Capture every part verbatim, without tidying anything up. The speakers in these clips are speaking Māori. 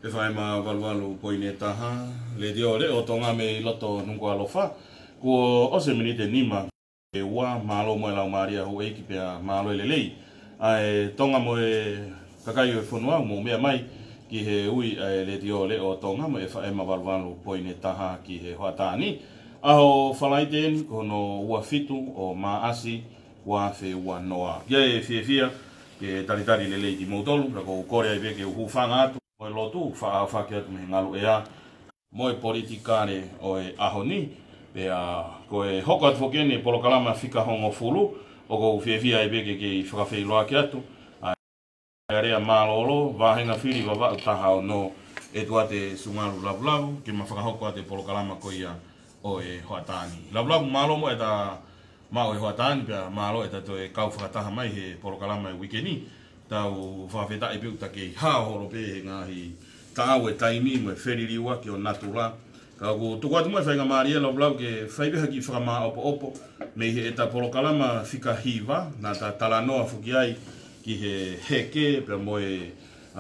e whae ma walualu poine taha, le dio le o tonga me loto nungo alofa, ko ose minite nima, e ua malo mo e lau maria ho eiki pia malo e lelei, ai tonga mo e kakai o e whanua mo mea mai, ki he ui e le dio le o tonga mo e whae ma walualu poine taha ki he hoatani, aho whalaiten kono ua fitu o maasi, ua fe ua noa. Kia e fia fia, ke taritari lelei ki mautolu, rako korea i veke uhu whanga atu, mo e lotu, wha whake atu me ngalu ea, mo e politikare o e ahoni, pea ko e hoko atu whokene polokalama whika hongo fulu, o ko fia fia i veke ke whakawhei loa ki atu, a rea malolo, wahenga whiri wa wau tahao no e tuate sungaru lavu lavu, ke ma whakahoko ate polokalama ko ia o e hoatani. Lavu lavu malo mo e ta mao e hoatani, pea malo e tato e kau whakataha mai he polokalama e wikeni, tau whawheta i piu take hao horo pe ngahi tāu e taimi mo e wheririua ki o natura. Ka ko tuku atu mai whainga maria lau lau ke whaiweha ki whakama opo opo me he e ta polokalama whika hiva na ta talanoa whuki ai ki he heke pia mo e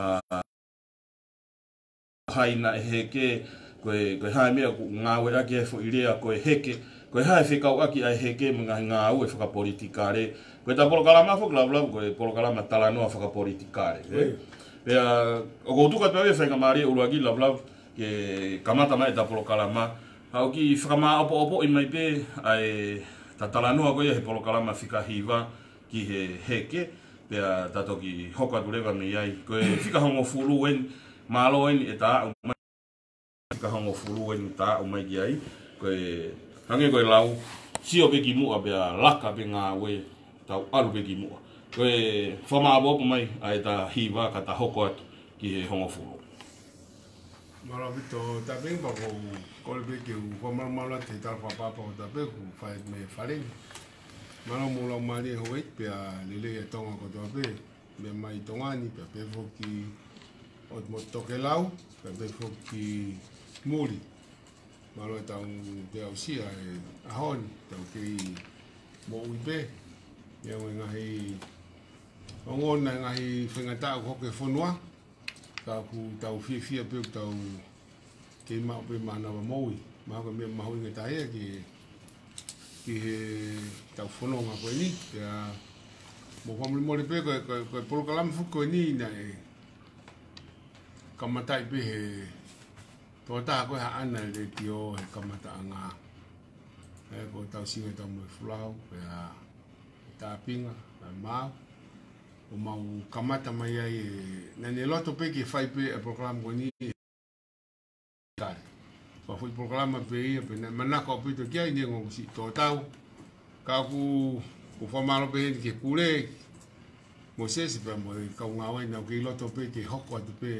haina e heke koe koe hae mea ngā wera ki e whu irea koe heke koe hae whikau aki ai heke mga ngā au e whakapolitikare koe ta polokalama whuk lau lau koe polokalama talanoa whakapolitikare pea o ko tuku atu mai whainga maria uruagi lau lau ke kamata mai ta polokalama hau ki whakama opo opo i mai pe ai ta talanoa koe he polokalama whika hiva ki he heke pea tato ki hoka turewa me iai koe whika hongo furu en malo en e ta umai whika hongo furu en ta umai ki ai koe hange koe lau sio pe ki mua pea laka pe ngā we tau aru pe ki mua koe whama abo opo mai ai ta hiva ka ta hoko atu ki he hongo furu. Mara vito tabe ba ko kolbe ke u ko mara mara te tar pa pa pa tabe ku fai me faring mara mo la mari ho et pe lele e tonga ko tabe me mai tonga ni pe pe fo ki ot mo toke lau pe pe fo ki muri mara ta un te au sia e ahon ta ki mo u be ye nga hi ongon nga hi fenga ta ko ke fonwa ka ku tau fia fia pe tau ke ma pe mana wa moi ma ko me ma hoinga tai ki ki tau fono nga ko ni ya mo ko mo le pe ko ko polo kalam fu ko ni na e kamata pe he to ta ko ha ana le tio e kamata nga e ko tau singa tau mo flau ya ta pinga ma o mau kamata mai ai na ne loto pe ki fai pe e program ko ni kare fa foi programa pe ia pe na manaka o pe to kia ni ngo si to tau ka ku ku fa malo pe ki kule mo se se pe mo ka nga wai na ki loto pe ki hoko atu pe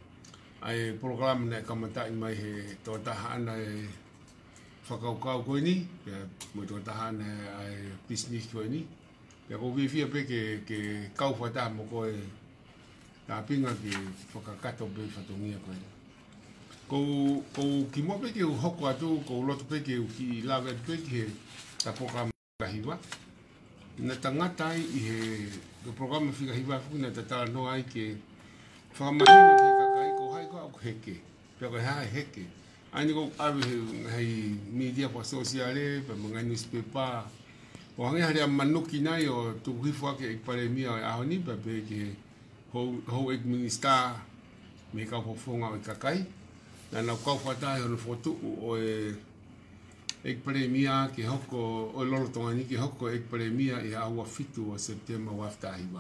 ai program na kamata mai he to ta ana e fa ka ka ko ni mo to ta ana ai business ko ni ya ko vi fia pe ke ke kau fata mo ko e ta pinga ki whakakato pe whatongia koe ko ko ki mo pe ke u hoko atu ko loto pe ke u ki lawe pe ke ta programa hiwa na tangata i he ko programa fika hiwa fu na ta no ai ke whakamahino ke kakai ko hai ko au heke pe ko hai heke ani ko awe hei media po sociale pe mga newspaper o hangi hari manuki nai o tu hifua ke ikpare mia o ahoni pa pe ke ho ho ek minister me ka ho fonga o kakai na na ka fata o foto o e ikpare mia ke hoko o lolo tongani ke hoko ikpare mia e awa fitu o september wa afta hiba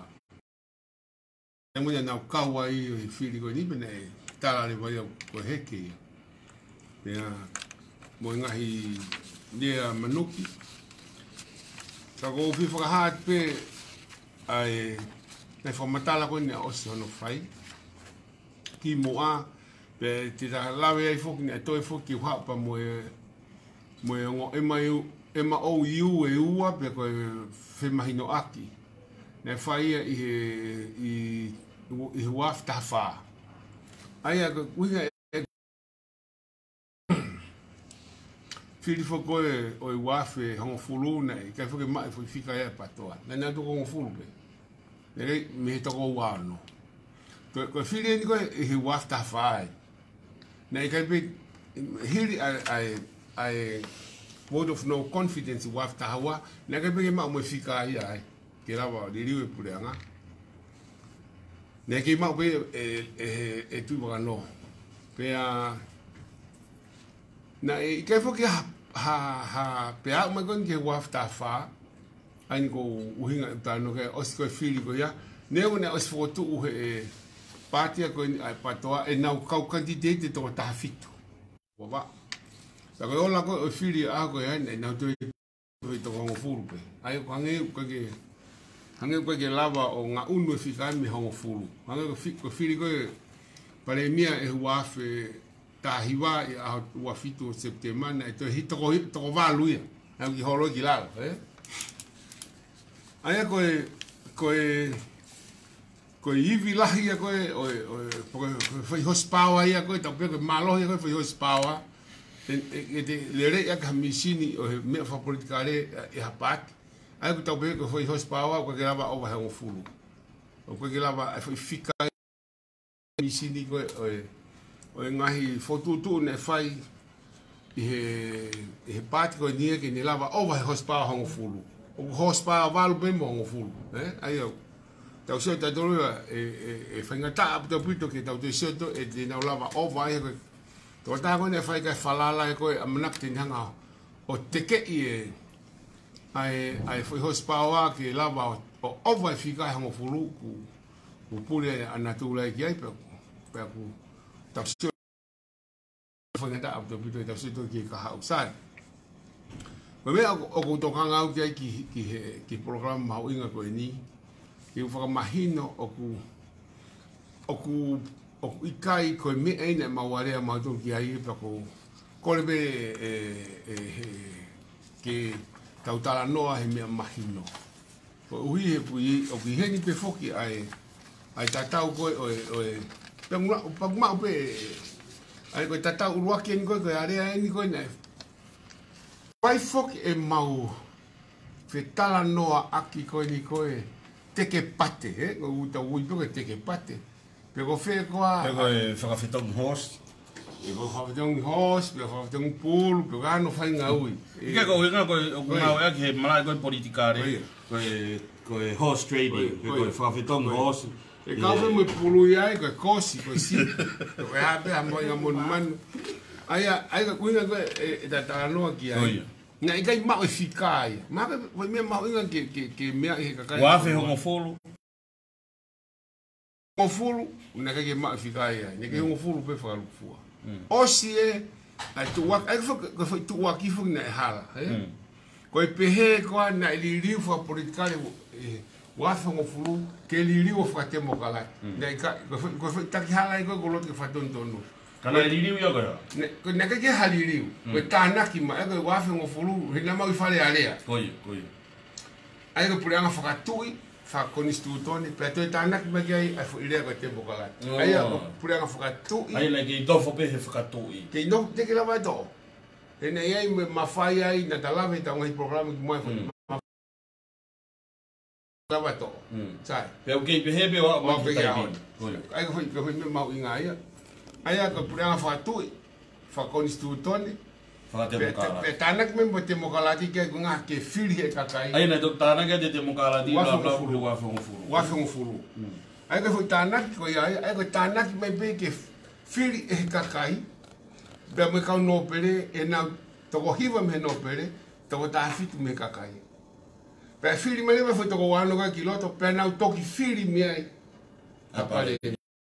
e mo na ka wa i fili ko ni bene tala le vai ko heke ya mo ngahi dia manuki ka go fi fa hat pe ai ne fa matala ko ni o se no fai ki mo a pe ti da la ve ai fo ni to fo ki wa pa mo mo ngo e mai e ma o u e u a pe ko fe mahino aki ne fai i i i wa fa fa ai a ko wi fili fo ko o i wafe hongo fulu na i kai fo ke mai fo fika e patoa na na to hongo fulu pe ne me to ko wano ko fili ni ko he wafta fai na i kai be hili ai ai ai vote of no confidence wafta hawa na kai be ma mo fika ai ai ke la wa di riwe puleanga na kai ma be e e e tu ba no pe a na i kai fo ke ha ha pe a ma kon ke wafta fa ani ko uhinga tano ke osko fili ko ya ne una os foto u e partia ko ai patoa e na kau candidate to ta fitu wa sa ko ola ko fili a ko ya na to to ko fulu pe ai ko nge ko ke nge ko ke lava o nga unu fika mi ho fulu nge ko fi ko fili ko pare mia e wa fe ta hiwa a wa fitu septembre na to hito ko to va luia ai ki holo ki la eh ai ko ko ko ivi lahi ko o o foi hospawa ia ko ta pe malo ia ko foi hospawa e de lere ia ka misini o me fa politikale e hapat ai ko ta pe ko foi hospawa ko que lava o va o fulu o ko que lava foi fica misini ko o o ngahi foto tu ne fai e e pat ko nie que ne lava o va hospawa o fulu o hospawa va lo be mo o fulu eh ai tau se ta dolo e e fanga ta to pito ke tau te seto e te na lava o vai ko to ta ko ne fai ka falala ko amnak tin hanga o teke e ai ai foi hospawa ke lava o o vai fica hanga fulu ku ku pule anatula ki ai pe pe ku tau se fanga ta to pito tau se to ki ka hausai ko me o ko to kanga o ki ki ki program mau inga ko ni e o whakamahino o ku o ku o ku ikai ko me ena mawarea mato ki ai pa ko ko be e e ke tautala noa he me mahino o ui he pui o ki heni pe foki ai ai tatau ko o o pe ngua pa ma pe ai ko tatau urua ki ni ko ko area ni ko nei pai foki e mau fe tala noa aki ko ni ko e teke pate, eh? Ko uta ui toke teke pate. Pe ko fe koa... Pe ko e whakawhetong host. E ko whakawhetong host, pe ko whakawhetong pool, pe ko ano whai ngā ui. Ika ko inga ko o ngā ea ki he malai koe politikare, ko e ko e horse trading, pe ko e whakawhetong host. E kawhe mo pulu iai, ko e kosi, ko e si. Ko e hape a moi a monu manu. Aia, aia kuinga ko e tatanoa ki ai. Na i kai mau e fikai. Ma ke foi me mau inga ke ke ke mea e kakai. Wa fe homo fulu. Homo fulu, na ke mau e fikai ai. Ne ke homo fulu pe fa lufua. Osi e a tu wa ai fo ko foi tu wa ki fo na hala, eh. Ko e pehe ko na li li fo politikale e wa fe homo fulu ke li li o fa temo kala. Na ka ko ko foi ta ki hala ko ko lo ke fa ton ton. Kana e liriu ia koea? Ne ke ke haliriu. Ko tānaki ma, eko wafe ngofuru, hina mau i whare alea. Koia, koia. Ai ko pureanga whakatui, whakonistitutoni, pia toi tānaki ma ki ai, ai fu irea ko te bokalati. Ai ko pureanga whakatui. Ai lai ki dofo pe he whakatui. Ke ino teke lawa e tō. E nei ai me mawhai ai, na talawe ta ngai programa ki moe whani. Lawa e tō. Sai. Pia ukei pe he pe wa wa ki taipini. Ai ko whi me mau inga ia. Aia ko pureanga whakatui, whakonistitutoni. Whakatemokala. Pe tānak me mo temokalati ke ngā ke whiri e kakai. Ai nei tō tānak e te temokalati bla bla bla wafe ngofuru. Wafe ngofuru. Ai ko whi tānak ko ia, ai ko tānak me pe ke whiri e kakai. Pe me kau no pere e nau toko hiwa me no pere, toko tāwhitu me kakai. Pe whiri me lewe whi toko wanoga ki loto, pe nau toki whiri me ai. Apare.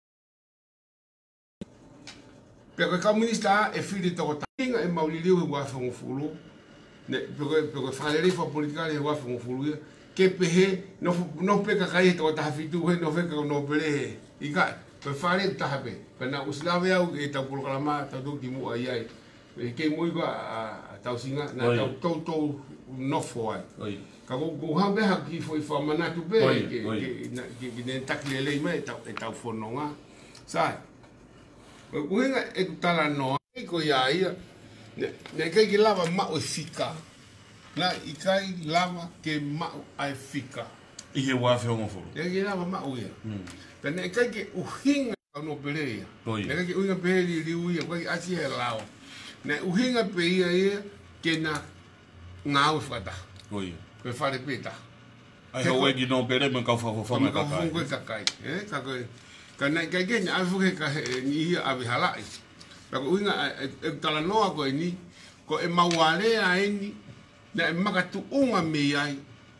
Pe ko komunista e whiri toko tainga e mauliliu e wafe ngofuru. Ne pe ko pe ko whaleri fa politikale e wafe ngofuru ia. Ke pehe no no pe kakai e toko tāwhitu he no wheka no pere he. Ika, pe whare tahape. Pe na uslawe au e tau polokalama tau tau ki mua iai. E ke mui ko a tau singa, na tau tau tau nofo ai. Ka ko ko hambe ha ki foi fa manatu pe ke ke ke ne taklele mai tau e tau fononga. Sai. Ko hinga e tala no ko ia ia. Ne kai ki lava ma o fika. Na i kai lava ke ma ai fika. I he wā whio ngofuru. E ke la ma o ia. Tane kai ke uhinga no pelea. Oi. Ne ke uhinga peli liu ia kai ati he lao. Ne uhinga pe ia ia ke na ngau fata. Oi. Ko fare peta. Ai ho egi no pere me ka fa fa me ka kai. Ko ka kai. Eh ka ko ka na kai ke na afu ke ka ni ia avi halai. Ka ko uhinga e tala noa ko ni ko e mawale a ni na e makatu unga me ai.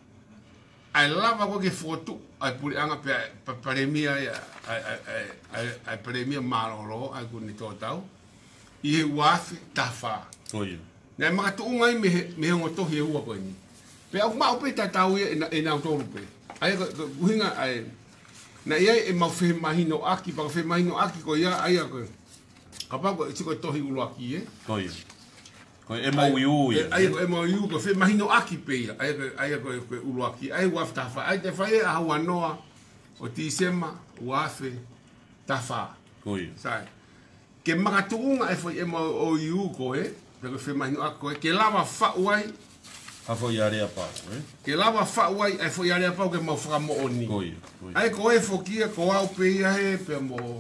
Ai lava ko ke foto ai puri anga pe paremia ai ai ai ai paremia maloro ai ku ni totau i wafi tafa Oi. na ma tu ngai me me ngo to he ua ko ni pe au ma pe ta tau e na e na to pe ai ko hinga ai na ia e ma fe mahino aki pa fe mahino aki ko ia ai ko kapa ko ko to hi ulo aki e Oi. Ko e mo yu ia. ai ko e mo yu ko fe mahino aki pe ai ko ai ko ulo aki ai wafi tafa ai te fai a wa noa o ti sema wafi tafa Oi. sai ke makatunga e foi e mo o yu ko e pero fe mahino aki ke lava fa wai A fo yare a pau, eh? ke lava fa wai e foi ale pau ke mo fra mo oni Oi. Oi. ai ko e fo kia ko au pe ia he pe mo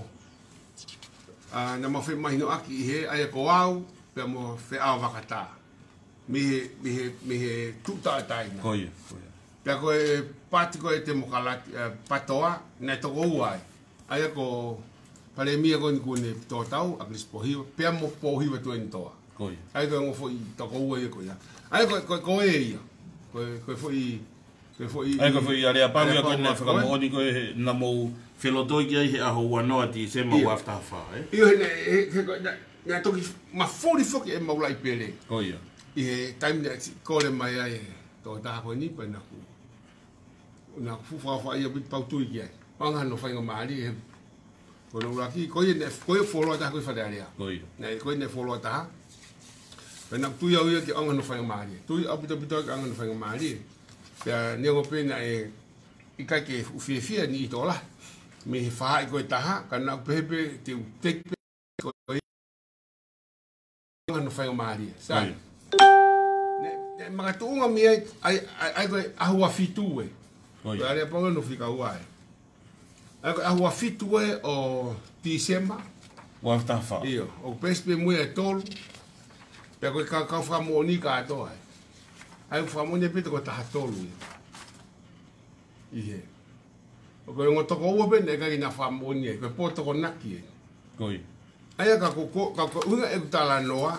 a na mo fe mahino aki he ai ko au pe mo fe au vakata mi he mi he mi he tuta tai na Oi. Oi. pe ko e pati ko e te mo kala patoa na to go ai ai ko pare mi ko ni ko ne to tau a gris po hi pe mo po hi to en toa Oi. ai ko mo fo i to go e ko ya ai ko ko ko e ia ko ko fo i ko fo i Ai ko foi yare a pau ia ko na fa mo oni ko na mo felotoi ki ai he a ho wano ati se mo afta fa, eh? io ne he ko na na to ma fori fo ke mo lai pele Oi. i he time na ko le mai ai to ta ko ni pa na ku na fu fa fa ia bit pau tu ia panga no fa ngomali he ko no la ki ko ne ko fo lo ta ko fa dare Oi. na ko ne fo lo ta na tu ia ia ki anga no fa ngomali tu apita pita anga no fa ngomali ya ne go pe na e i ka ke u fie fie ni to la me fa ko ta ka na pe pe te te ko anga no fa ngomali sa ne ma tu nga mi ai ai ai ko a hua fitu e Oi. ale pa no fika uai ai a hua fitu e o December Wa afta fa. io o pespe mo e tol pe ko ka ka fa mo ni ka to ai ai fa mo ne pe ko ta tolu ie o ko ngo to ko wo be ne ka ina fa mo ni ko po to ko naki Oi. ai ka ko ka ko unga e ta la noa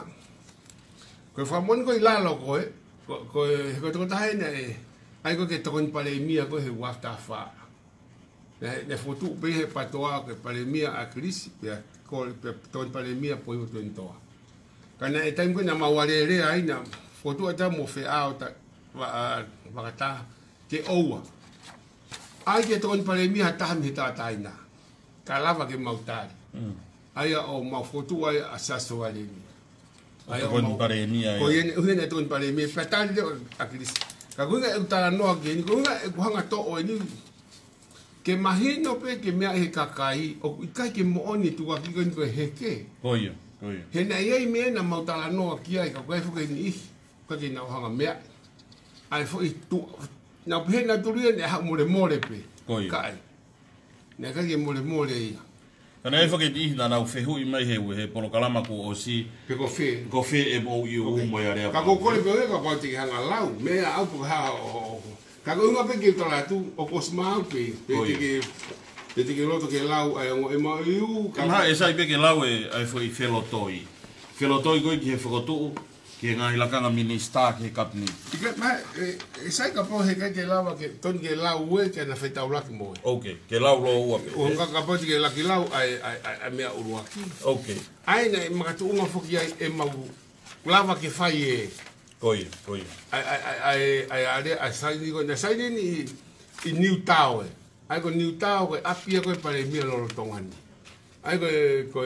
ko fa mo ni ko ila lo ko e ko ko ko to ta ne ai ko ke to ko pale mia ko he wa ta fa ne ne fotu be he patoa ko pale mia a krisi pe ko pe to pale mia po to to kana e time ko na mawale re ai na fotu ata mo fe out va va ta ke oua ai ke to pale mia ta mi ta ta ina kalava ke mautari ai o ma fotu ai asaso ale ni Ai ko ni pare ni ai. ko yen une to pale mia pe ta a krisi ka ko nga ta no ke ni ko nga e hanga to o ni ke mahino pe ke mea he kakai o kai ke mo oni tu ka ki ko he ke Oi. Oi. he na ye me na mautala no ki ai ka ko fu ke ni ka ke na hanga mea ai fo i tu na pe na tu ri ne ha mo le mo le pe Oi. kai na ka ke mo le mo le ia Kana e whake i na nau whehu i mai he he polo kalama ko o si pe ko fe ko whe e mo i o mo i area. ka ko ko le pe ka ko te hanga lau me au ko ha o ka ko nga pe ke to la tu o ko sma pe pe ke pe te ke loto ke lau ai ngo e ma iu Ka ha e sai pe ke lau e ai foi felotoi. Felotoi ko ki he whakotu ki ngā hilakanga minista ki he kapni. Ika ma e sai ka po he ka ke lau ke ton ke lau e ke na feta ulaki mo. Okay, ke lau lo ua pe. O nga ka po ke laki lau ai ai ai mea uruaki. Okay. Ai na ma tu unga foki ai e mau lava ke fai e Koi, koi. ai ai ai ai ai ai sai ni ko na sai ni i New Town. Ai ko New Town ko apia ko pare mi lo tongani. Ai ko ko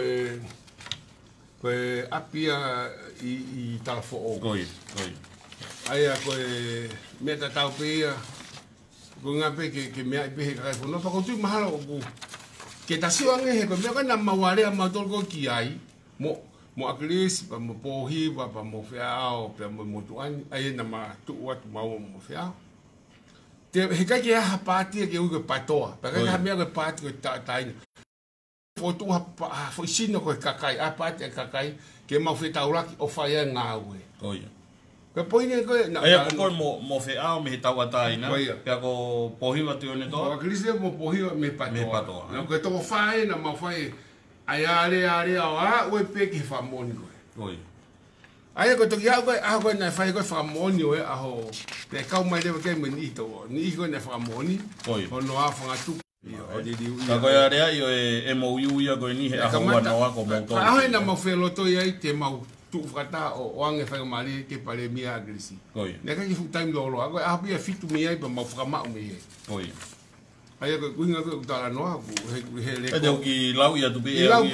ko apia i i talfo o. Koi, koi. Ai ko me ta tau pe ko nga pe ke ke me pe ka ko no pa ko tu mahalo ko ke ta si wange he ko me ka na maware ma tol ko ki ai mo mo aklis pa mo pohi pa pa mo fiao pa mo mo tuan ai na ma tu wat mau mo fiao te he kai ke ha pati ke u ke patoa pa ka mea ke pati ke ta tai foto ha fo sino ko kakai a pati kakai ke mau fe tauraki o faia nga ue oi ke poine ko na ai ko mo mo fe ao me tau atai na pe ko pohiva tu ne to ko kriste mo pohiva me patoa me patoa na ko to fai na ma fai ai ale ale a ue pe ki famoni ko oi ai ko to ya ko a ko na fai ko famoni o a ho pe ka mai de ke me ni to ni ko na famoni oi o no a fanga tu ka ko ya rea yo e mo u ya ko ni he a ho na wa ko mo to a ho na mo fe lo to ya te mau tu fata o ange fai mali ke pale mi agresi oi ne ka ki fu time lo lo a bi fitu mi ai pa mo fra ma mi oi ai ko kuinga ko tala no ku he le e de ki lau ya tu be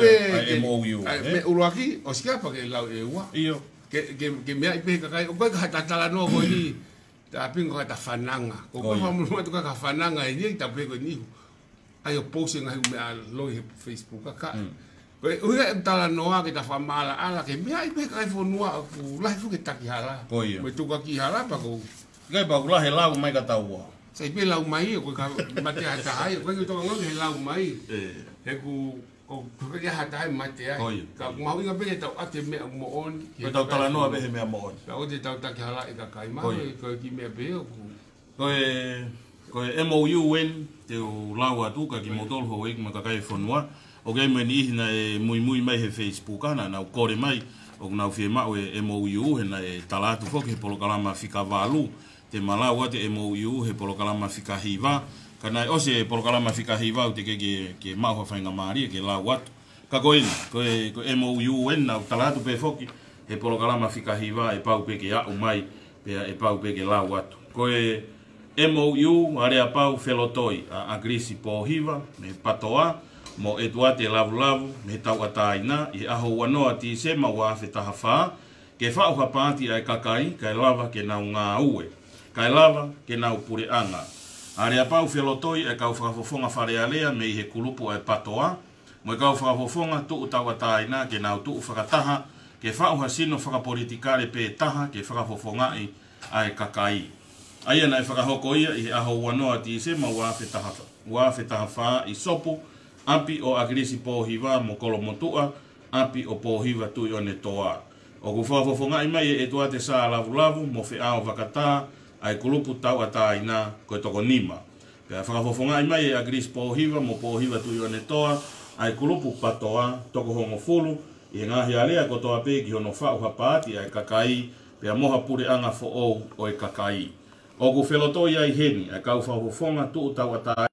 e mo u me uruaki o sia pa ke lau e wa io ke ke ke me ai pe ka kai o ko ka tala no ko ni ta pingo ka ta fananga ko ko fa mo to ka fananga e ni ta pe ko ni ai o posting ai me lo Facebook ka ko o ia tala noa ke ta famala ala ke me ai pe kai fo noa ku lai fu ke takihala me tu ka kihala pa ko ngai pa ku la he lau mai ka taua sai pe lau mai ko ka mate ata ai ko to ngau he lau mai e ku o ko ke hata ai mate ai ka mau inga pe ta ate me mo on ko ta tala noa be he me mo on ka o te ta takihala e ka kai mai ko ki me pe ko ko e ko e mo u wen te o lau atu ka ki motol ho ik ma ka kai fo noa o ke me ni na e mui mui mai he Facebook ana na ko re mai o na fie ma o e mo u he na e talatu fo ke polo kalama fika valu te malawa te mo u he polo kalama fika hiva kana o se polo kalama fika hiva te ke ke ke ma ho fa nga mari ke la wat ka ko in ko e ko mo u en na talatu pe fo ki he polo kalama fika hiva e pau pe ke a o mai pe e pau pe ke la wat ko e mo u are a pau felotoi a agrisi po hiva me patoa mo e tuate lavu lavu me tau ataina i aho wanoa ti se ma wa fe tahafa ke fa o hapati ai kakai kai lava ke na nga ue kai lava ke na pure anga are apa u felotoi e ka fa fofonga fare alea me he kulupu ai patoa mo ka fa fofonga tu tau ataina ke na tu fa taha ke fa o hasino fa politikare pe taha ke fa fofonga ai ai kakai ai na fa hoko ia i aho wanoa ti se ma wa fe tahafa wa fe tahafa i sopo api o agresi po hiva mo kolo motua api o po hiva tu yo ne toa o ku fa fo nga mai e toa te sa lavu lavu mo fe ao vakata ai kulupu tau ata ina ko to konima pe fa fo nga mai e agresi po hiva mo po hiva tu yo ne toa ai kulupu patoa to ko hongo fulu e nga hialea ko to ape ki hono fa o hapati ai kakai pe moha pure anga fo o o e kakai o ku feloto ia i heni ai ka fa fo nga tu tau ata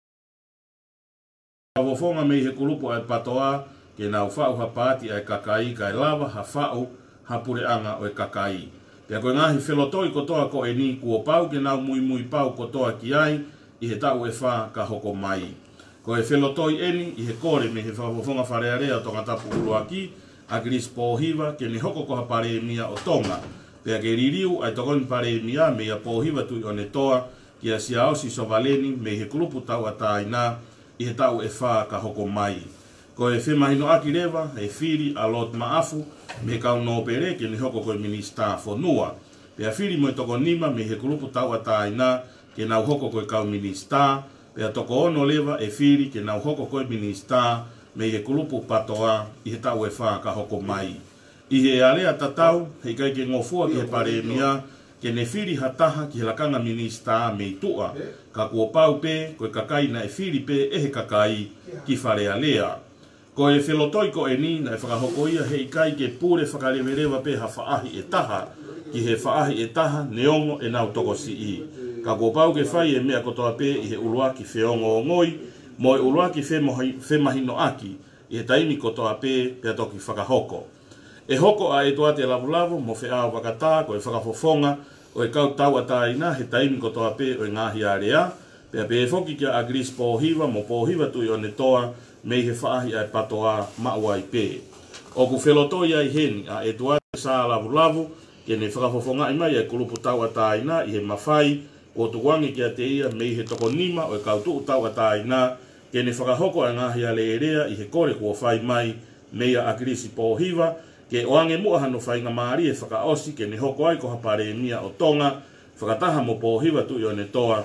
Awofonga me he kulupu ai patoa ke na ufau hapati ai kakai kai lava ha fau ha pure anga o e kakai. Pea koe ngahi whelotoi kotoa ko e ni kua pau ke nau mui mui pau kotoa ki ai i he tau e wha ka hoko mai. Ko e whelotoi eni i he kore me he whawofonga wharearea tonga tapu uruaki a gris pōhiva ke ni hoko koha pare mia o tonga. Pea ke ririu ai tokoni pare mia me ia pōhiva tui o ne toa ki a siaosi sovaleni me he kulupu tau a taina i he tau e wha ka hoko mai. Ko e whemahino aki rewa, e whiri a lot maafu, me kau no pere ke ni hoko koe minista whanua. Pea whiri mo e toko nima me he kulupu tau a taina ke nau hoko koe kau minista, pea toko ono lewa e whiri ke nau hoko koe minista me he kulupu patoa i he tau e wha ka hoko mai. I he alea tatau, hei kai ke ngofua ki he pare mia, ke ne whiri hataha ki he lakanga minista me tua, ka kua pau pe, koe kakai na e whiri pe e he kakai ki wharea lea. Ko e whelotoi ko e ni na e whakahoko ia hei kai ke pure whakarewerewa pe ha whaahi e taha, ki he whaahi e taha neongo e nau toko si i. Ka kua pau ke whai e mea kotoa pe i he ulua ki whiongo o ngoi, mo e ulua ki whemahino aki, i he taimi kotoa pe pe toki whakahoko. E hoko a e toate lavu lavu mo wheao wakata ko e whakafofonga o e kau tau ataina he taimi kotoa pe o e ngahi area, pea pe e whoki kia a gris pōhiva mo pōhiva tui o ne toa mei he whaahi ai patoa maua i pe. O ku whelotoi ai heni a e toate sa lavu lavu ke ne whakafofonga i mai e kulupu tau ataina i he mawhai o tuwangi kia te ia mei he toko nima o e kau tuu tau ataina ke ne whakahoko a ngahi ale erea i he kore kua whai mai mei a grisi pōhiva ke oange mua hano whainga maari e whakaosi ke ne hoko ai ko hapare mia o tonga, whakataha mo pōhiva tui o ne toa,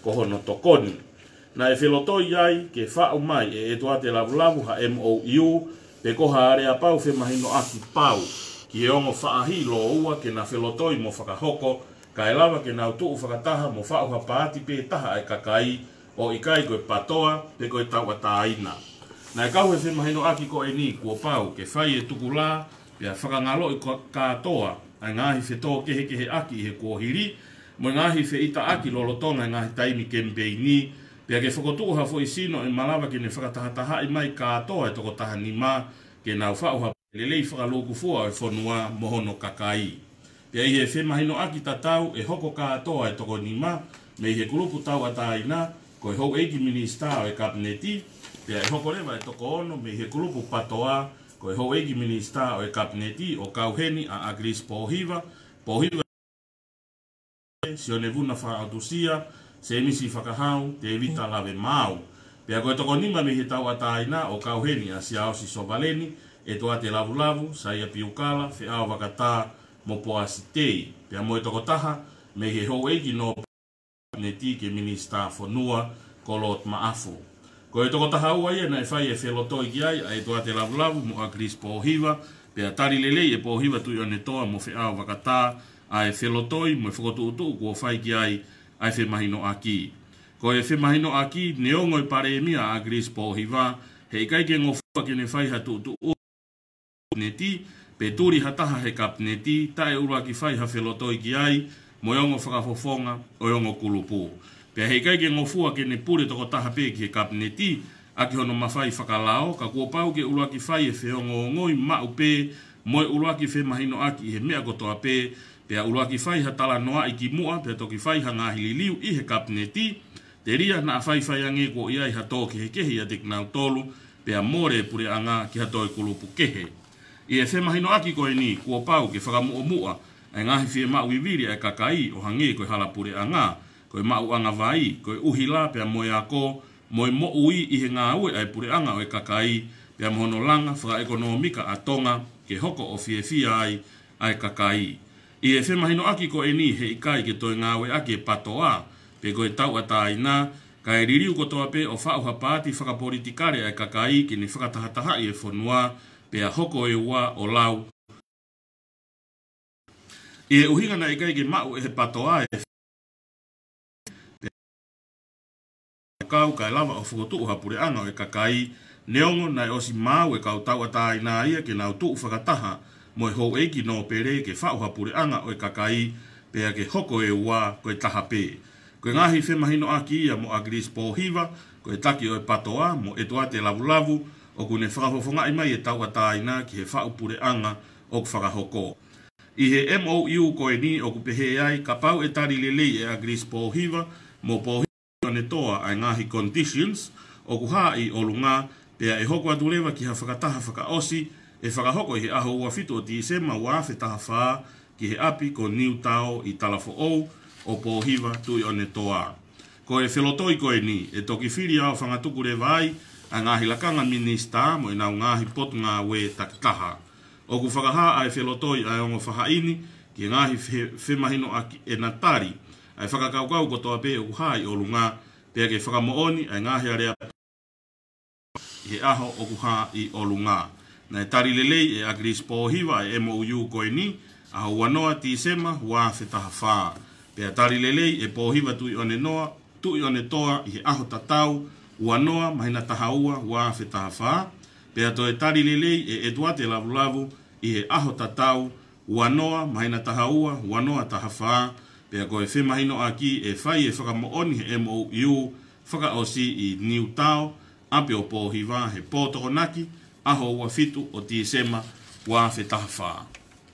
ko hono tokoni. Na e whelotoi ai ke whao mai e e toa te lavulavu ha M O U pe koha area pau whe mahino aki pau ki e ongo whaahi lo ua ke na whelotoi mo whakahoko ka e lava ke na utuu whakataha mo whao ha paati pe taha e kakai o i kai koe patoa pe koe taua tāina. Na e kau he whe mahino aki ko e ni kua pau ke whai e tuku la pe a whakangalo i katoa ai ngahi whe tō kehe kehe aki i he kuohiri mo ngahi whe ita aki lolotonga ngahi taimi kempei ni pia ke whakotuu ha fwoi sino e malawa ke ne whakatahataha i mai katoa e toko taha ni ma ke nau whauha lelei whakaloku fua e whanua mohono kakai. Pia i he whemahino aki tatau e hoko katoa e toko ni ma me i he kulupu tau ataina ko e hou eiki minista o e kabineti pia e hoko rewa e toko ono me i he kulupu patoa ko e hou eiki minista o e kabineti o kauheni a Agris Pohiva Pohiva sione vuna whaatusia se misi whakahau te evita lawe mau. Pea koe toko nima me he tau ataina o kauheni a si aosi sovaleni e toa te lavu lavu, saia piukala, whi ao wakatā mo poa si tei. Pea moe toko taha me he hou eiki no neti ke minista whanua kolot maafu. Koe toko taha ua ia na e whai e whelotoi ki ai a e toa te lavu lavu mo Agris Pohiva. Pea tari lelei e Pohiva tui o ne toa mo whi ao wakatā a e whelotoi mo e whakotu utu kua whai ki ai ai whi mahino aki. Ko e whi mahino aki neongo i pare mia a Agris Pohiva he ikai ke ngofua ke ne whai hatu utu u neti pe turi hataha he kapneti tae ura ki whai ha whelotoi ki ai mo yongo whakafofonga o yongo kulupu. Pea he ikai ke ngofua ke ne pure toko taha pe ki he kapneti aki hono mawhai whakalao ka kua pau ke ura ki whai e whiongo ngoi mau pe mo e ura ki whi mahino aki he mea kotoa pe pea ura ki whai ha tala noa i ki mua pea toki whai ha ngā hililiu i he kapneti te ria na whai whai ange ko iai ha tō kehe kehe a teknau tolu pea more pure anga ki ha tōi kulupu kehe. I e whemahino aki koe ni kua pau ke whakamua mua ai ngahi whie mau i viri ai kakai o hange koe hala pure anga koe mau anga vai koe uhi la pea moe ako moe mo ui i he ngā ue ai pure anga o e kakai pea mohono langa whaka ekonomika a tonga ke hoko o whie whia ai ai kakai. I e whemahino aki ko e ni he ikai ke toi ngāwe ake patoa pe koe tau ataina ka e ririu kotoa pe o whauha pāti whakapolitikare ai kakai ki ni whakatahataha i e whanua pe a hoko e ua o lau. I e uhinga na ikai ke mau e he patoa e kau ka e lava o whakotuu hapure anga o e kakai neongo na e osi mau e kau tau ataina ia ke nau tuu whakataha mo e hou eiki no pere ke whauha pure anga o e kakai pea ke hoko e ua koe taha pe. Koe ngahi whemahino aki ia mo Agris Pohiva, koe taki o e patoa mo e toa te lavu lavu o kune whakafofonga i mai e tau ataina ki he whau pure anga o ku whakahoko. I he M O U koe ni o ku pehe ai ka pau e tari lelei e Agris Pohiva mo Pohiva ne toa ai ngahi conditions o ku haa i olunga pea e hoko atulewa ki ha whakataha whakaosi e whakahoko i he aho ua fitu o tisema ua awhi taha whaa ki he api ko niu tao i talafo ou o Pohiva tui o ne toa. Ko e whelotoi koe ni e toki whiri au whangatuku re vai a ngahi lakanga minista mo e nau ngahi potu ngā we takitaha. O ku whakaha ai whelotoi ai ongo whahaini ki ngahi whemahino aki e natari ai whakakaukau ko toa pe o ku hai o lunga pea ke whakamooni ai ngahi area i he aho o ku hai o lunga. Na e tari lelei e Agris Pohiva e M O U koe ni a wanoa ti sema wa whetaha whaa. Pea tari lelei e Pohiva tui o ne noa, tui o ne toa i he aho tatau wanoa mahina tahaua wa whetaha whaa. Pea to e tari lelei e edua te lavu lavu i he aho tatau wanoa mahina tahaua wanoa taha whaa. Pea koe whemahino aki e whai e whakamooni he M O U whakaosi i Niu Tao ape o Pohiva he pōtokonaki aho ua fitu o tisema wa whetaha whaa.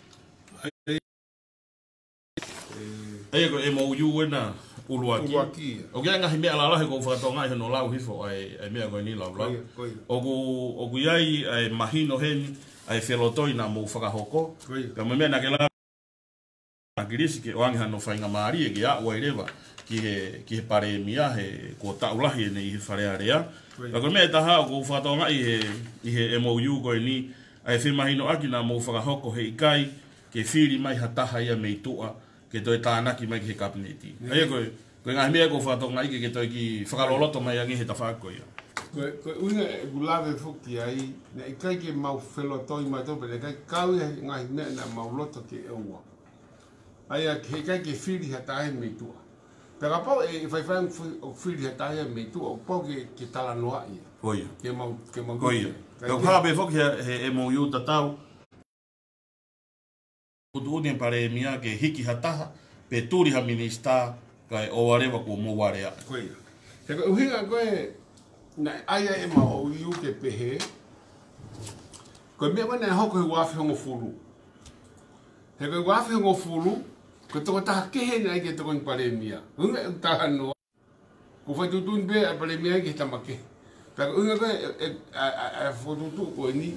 Ea ko M O U ena uluaki. Uluaki. O kia ngahi mea lalahe ko whakatonga i hono lau hifo ai mea koe ni lau lau. O ku iai ai mahino heni ai whelotoi na mou whakahoko. Ka me mea na ke lau kirisi ke oangi hano whainga maari e ke a ua irewa ki he, ki he pare mia he ko taulahi e ne i he wharea rea. Ka koe mea taha o ko whakatonga i he, i he M O U koe ni ai whemahino aki na mou whakahoko he ikai ke whiri mai hataha ia mei tua ke toi tānaki mai ki he kabineti. Aia koe, Ko ngai mea ko whatonga ike ke toi ki whakaloloto mai angi he ta whako ia. Ko unga e gulawe whuki ai, na i kai ke mau whelotoi mai tope, ne kai kau e ngai mea na mau loto ke e ua. Ai a he kai ke whiri ha tahe me tua. Pera pau e whaiwhai o whiri ha tahe me tua, o pau ke, ke tala noa ia. Koia. Ke mau, ke mau Koia. Kau whakape whoki he M O U tatau. Kutu uni pare mia ke hiki ha taha, pe turi ha minista, kai o warewa ko mo warea. Koia. He ko uhinga koe, na aia e ma o iu ke pehe, ko mea wana e hoko he wafi hongo furu. He koe wafi hongo furu, ko toko taha kehe na ike toko ni pare mia. Unga e taha noa. Ko whai tutun pe a pare mia ike tamake. Ka unga koe e a whotutu ko e ni.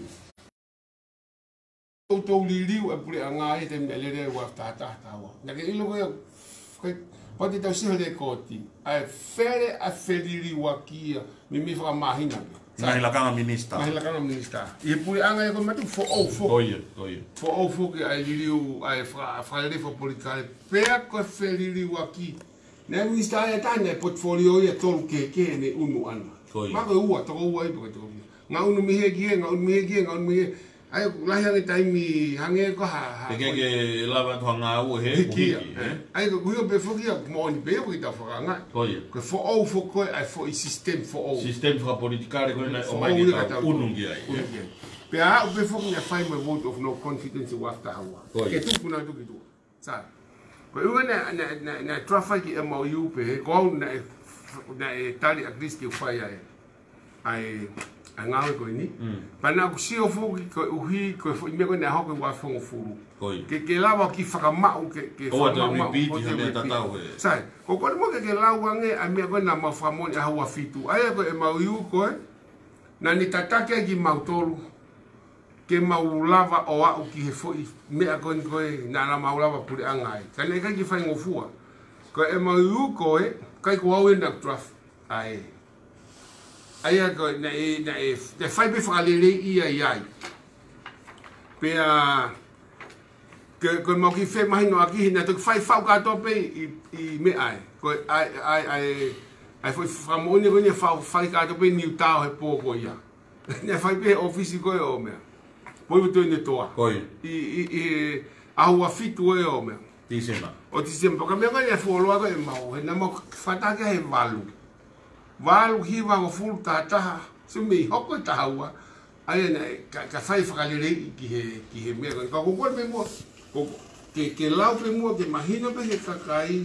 Tau li liu e pule a ngā e te mea lere e waf taha taha taha. Nga ke ilo koe, pati tau siho le koti, ai fere a feriri wakia, mi mi whaka mahina me. Ngahi lakanga minista. Ngahi lakanga minista. I pui anga e koe matu fo au fo. Koia, koia. Fo au fo ke ai liriu, ai whakalere fo politikare. Pea koe feriri waki. Nea minista ai tane e portfolio ia tolu ke ke ne unu ana. Koia. Mako e ua, toko ua ipo ke toko ua. Nga unu mihe kie, nga unu mihe kie, nga unu mihe. Ai lahi ange taimi hange ko ha ha. Te ke lava to hanga u he hiki. Ai ko huio be foki a mo ni be ko ta foka nga. Koia. Ko fo au fo ko ai fo i system fo au. System fra politikare ko na o mai ta unungi ai. Pe a be foki na fai mo vote of no confidence wa after hawa. Ke tu kuna tu kitu. Sa. Ko u na na na na traffic e mo u pe ko na na tali at least ke fai ai. Ai angau ko ni pana ku si o fu ko uhi ko me ko na ho ko wa fu fu ke ke lava ki fa ma ke ke fa ma ko te me tatau e sai ko ko mo ke ke lava nge a me ko na ma fa mo a wa fitu ai ko e ma u ko na ni tatake ki ma tolu ke ma lava o a ki he fo me ko ko na na ma lava pu angai ka ne ka ki fa ngo fu ko e ma u ko e kai ko wa na traf ai Aia ko na e na e te fai be whakalere ia iai. Pea ke ko mo ki fe mai no aki na te fai fau ka tope i i me ai. Ko ai ai ai ai foi famone ko ne fau fai ka tope ni utao he po ko ia. Ne fai be office ko e o me. Poi to ne toa. Koi. I i i a wa fitu e o me. Ti sema. O ti sema ka me ko ne fo lo ko e mau. Na mo fata ke he valu. Walu hiwa o fulu tataha, se me hoko tahaua, ai na ka fai whakalere ki he ki he mea. Ka kukua pe mua, ke ke lau pe mua, ke mahina pe he kakai,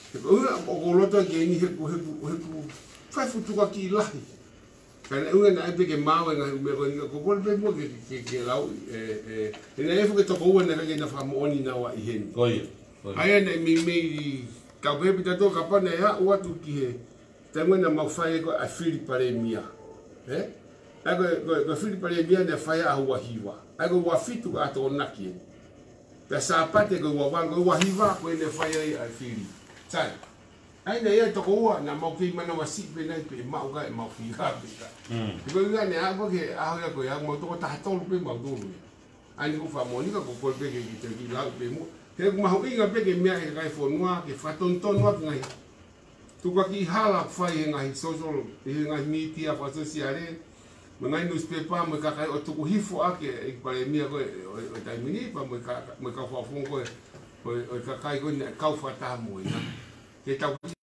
o koloto ke ni heku heku heku, fai futuka ki lahi. Ka na unga na epe ke mawe nga mea ka kukua pe mua ke ke ke lau, e e na efu ke toko ua na kake na whakamooni na wa i heni. Koia. Ai na mi me ka pepe tato ka pana e ha uatu ki he, Tengo na mau fai ko a fili pare mia. Eh? Ai ko ko fili pare mia na fai a hua hiwa. Ai ko wa fitu a to naki. Pe sa pate ko wa wango wa hiwa ko ne fai ai a fili. Sai. Ai na ia to ko na mau ki mana wa si pe na pe mau ga mau fi ga pe ka. Mm. Ko nga ne a ko ke a ho ko ya mo to ta to pe mau do. Ai ko fa mo ni ko ko pe ke ki te ki la pe mo. Ke ma ho inga pe ke mia e kai fo noa ke fa ton ton wa ngai. Tuka ki hala fai he ngai social, he ngai media fa sosiale, mo ngai newspaper mo ka kai o tuku hifo ake e pare mia ko o taimini pa mo ka mo ka fa fun ko o ka kai ko ne ka fa ta mo ina. Ke tau ke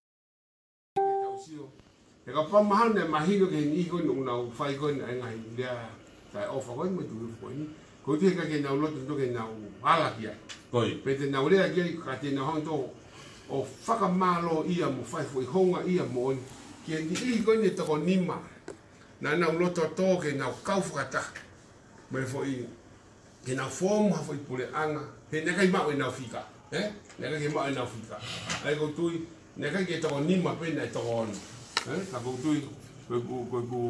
tau sio. E ka pa mahal ne mahino ke ni ko no na fai ko ngai dia kai ofa ko mo tu ko ni. Ko te ka ke na lo tu ke na ala kia. Koi. Pe te na ole ke ka te na hon to o whakamalo ia mo whai fui honga ia mo ki ni i ko ni toko nima na na uloto to ke na kau whakata me foi ke na fomu ha foi pule anga he ne kai mau e na fika eh ne kai mau e na fika ai ko tui ne kai ke toko nima pe na toko on eh ka ko tui ko ko ko ko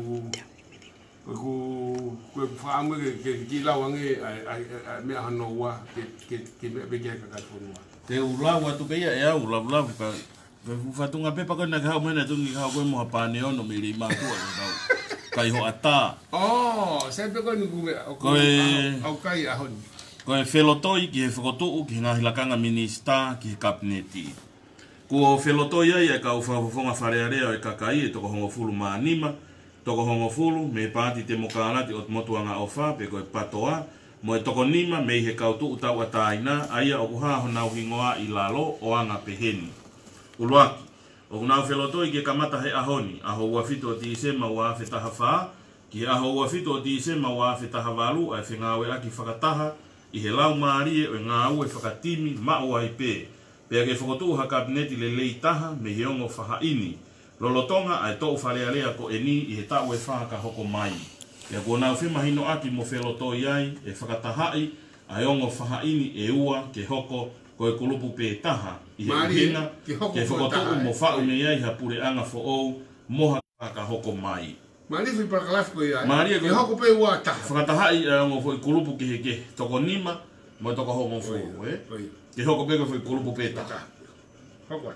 ko ko famu ke ki la wange me hano wa ke ke ke be ke ka ka fonua Te ulau atu pe ia ea ulau ulau ka whatunga pepa koe na kau mena tungi kau koe moha pāne ono me ri mātua kai ho ata. Oh, se pe koe nuku koe au kai ahon. Koe whelotoi ki he whakotuu ki he ngahi lakanga minista ki he kabineti. Kua wheloto ia ia ka uwhawhonga wharearea e kakai e toko hongo fulu maanima, toko hongo fulu me pāti te mokanati o motuanga o wha pe koe patoa, mo e toko nima me he kautu utau ataina, aia o kuha honau hingoa i lalo o anga peheni. Uluaki, o kunau wheloto i ke kamata he ahoni, aho ua fito o ti ise ma ua whetaha whaa, ki aho ua fito o ti ise ma ua whetaha walu, ai whengawe aki whakataha, i he lau maarie o ngā ue whakatimi ma ua i pē. Pea ke whakotu ha kabineti le lei taha me he ongo whahaini. Lolotonga ai tōu wharearea ko eni i he tau e whaka hoko mai. Pea kua nau whemahino aki mo wheloto iai e whakatahai ai ongo whahaini e ua ke hoko ko e kulupu pē taha i he uhinga ke whakotu mo whau me iai ha pure anga fo ou moha whaka hoko mai. Mari fi paragraf ko ia. Mari ke hoko pe ua taha. Whakatahai ai ongo fo i kulupu ke he ke toko nima mo toko hongo fo e. Ke hoko peko foi kulupu peta. Hoko.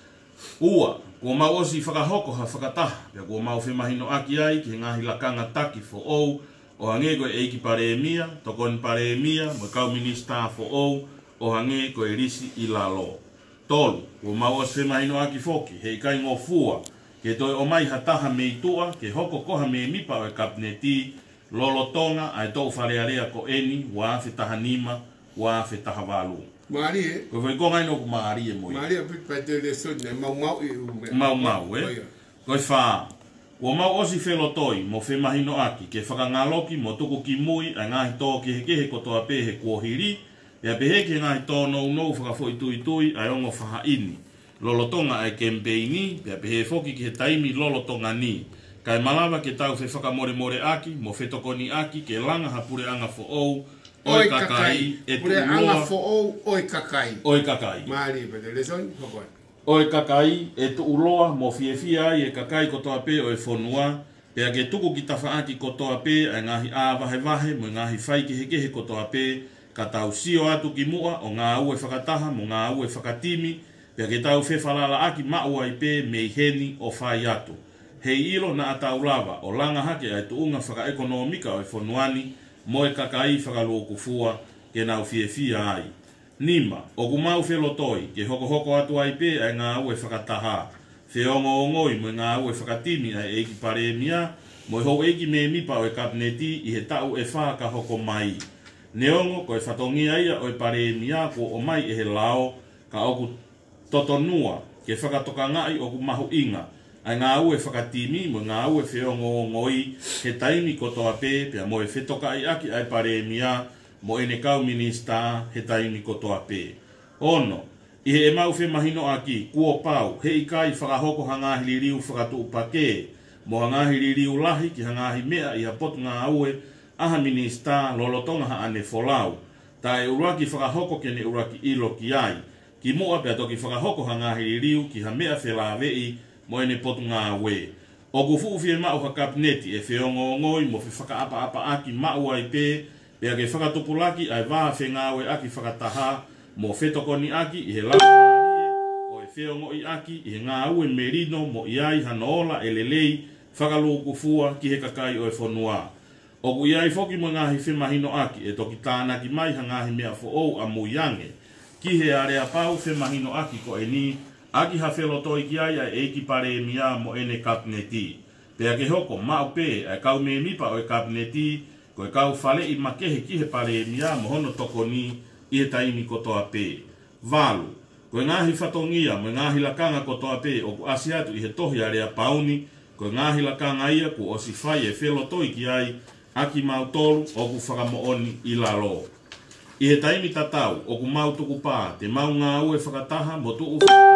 Ua, kua mau osi whakahoko ha whakataha, pia kua mau whemahino aki ai ki ngahi lakanga taki fo ou, o hange koe eiki pare emia, tokoni pare emia, mo kau minista fo ou, o hange koe risi i lalo. Tolu, kua mau osi whemahino aki foki, hei kai ngō fua, ke toi o mai hataha me itua, ke hoko koha me mipa o e kabineti, lolotonga ai tau wharearea ko eni, wa whetaha nima, wa whetaha walu. Mari e. Ko foi ko ngai no mari e moi. Mari e pit pa te le son ne mau mau e u. Mau mau e. Ko fa. Ko mau osi felotoi mo fe mahino aki ke whakangaloki mo tuku ki mui a ngahi tō ke he kehe kotoa pe he kuohiri. E a pehe ke ngahi tō nou nou whakafoi tui tui a ongo whahaini. Lolotonga ai kempeini, e a pehe foki ki he taimi lolotonga ni. Kai malawa ke tau fe whakamore more aki, mo fe tokoni aki ke langa hapure anga fo ou. Oi kakai, e pure anga fo ou oi kakai. Oi kakai. Mari pe te le son hoko. Oi kakai e tu uloa mo fie fie ai e kakai kotoa pe o e whonua. Pea ke tuku ki tawhaaki kotoa pe ai ngahi a vahe vahe mo ngahi whai ki heke he kotoa pe. Ka tau sio atu ki mua o ngā ue whakataha mo ngā ue whakatimi. Pea ke tau whewhalala aki maua i pe me heni o whai atu. Hei ilo na atau lava o langa hake ai tuunga whakaekonomika o e whonuani. Mo e kakai whakaluo kufua ke nau fie fie ai. Nima, o kumau whelotoi ke hoko hoko atu ai pe ai ngā ue whakataha. Whiongo o ngoi mo ngā ue whakatimi ai eiki pare mia, mo e hou eiki me mipa o e kabineti i he tau e whaka hoko mai. Neongo ko e whatongia ia o e pare mia ko o mai e he lao ka oku totonua ke whakatoka ngai o kumahu inga. Ai ngā ue whakatimi mo ngā ue whiongo ngoi he taimi kotoa pe pia mo e whetoka ai aki ai pare mia mo ene kau minista he taimi kotoa pe. Ono, i he e mau whemahino aki kua pau he ikai whakahoko hangahi riu whakatu upake mo hangahi riu lahi ki hangahi mea i hapotu ngā ue aha minista lolotonga ha ane wholau. Ta e uraki whakahoko ke ne uraki ilo ki ai. Ki mua pia toki whakahoko hangahi riu ki ha mea whelawei mo ene potu ngā we. O kufu fie mau ha kabineti e whiongo ngoi mo whi whakaapa apa aki mau ai pe, pea ke whakatupulaki ai waha whengawe aki whakataha mo whetokoni aki i he laumarie o e whiongo i aki i he ngā ue merino mo iai hanola e lelei whakalu kufua ki he kakai o e whonua. O ku iai foki mo ngahi whemahino aki e toki tāna ki mai ha ngahi mea fo ou a muiange, ki he area pau whemahino aki ko e ni aki ha whelotoi ki ai ai eiki pare mia mo ene kabineti. Pea ke hoko mau pe ai kau me mipa o e kabineti ko e kau whale i makehe ki he pare mia mo hono tokoni i he taimi kotoa pe. Valu, ko e ngahi whatongia mo ngahi lakanga kotoa pe o ku asi atu i he tohi area pauni ko e ngahi lakanga ia ku o si whai e whelotoi ki ai aki mau tolu o ku whakamooni i lalo. I he taimi tatau o ku mau tuku pā te mau ngā ue whakataha mo tuku whakataha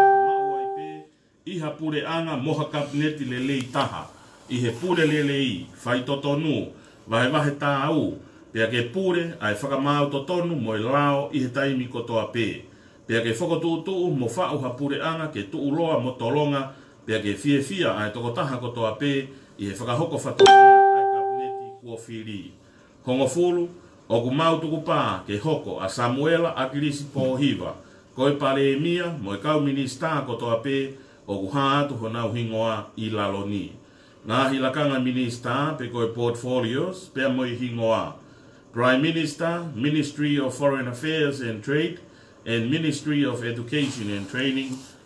i ha pure anga moha kabineti le lei taha, i he pure le lei, whai totonu, wahe wahe tā au, pea ke pure ai whakamau totonu mo e lao i he taimi kotoa pe, pea ke whakotuutuu mo whau ha pure anga ke tuu loa mo tolonga, pea ke fie fia ai toko taha kotoa pe, i he whakahoko whatokia ai kabineti kua whiri. Hongo fulu, o ku mau tuku pā ke hoko a Samuela Akirisi Pohiva, ko e pare mia mo e kau minista kotoa pe, o ku hātu honau hingoa i laloni. Ngāhi lakanga minista pe koe portfolios pea mo i hingoa. Prime Minister, Ministry of Foreign Affairs and Trade, and Ministry of Education and Training,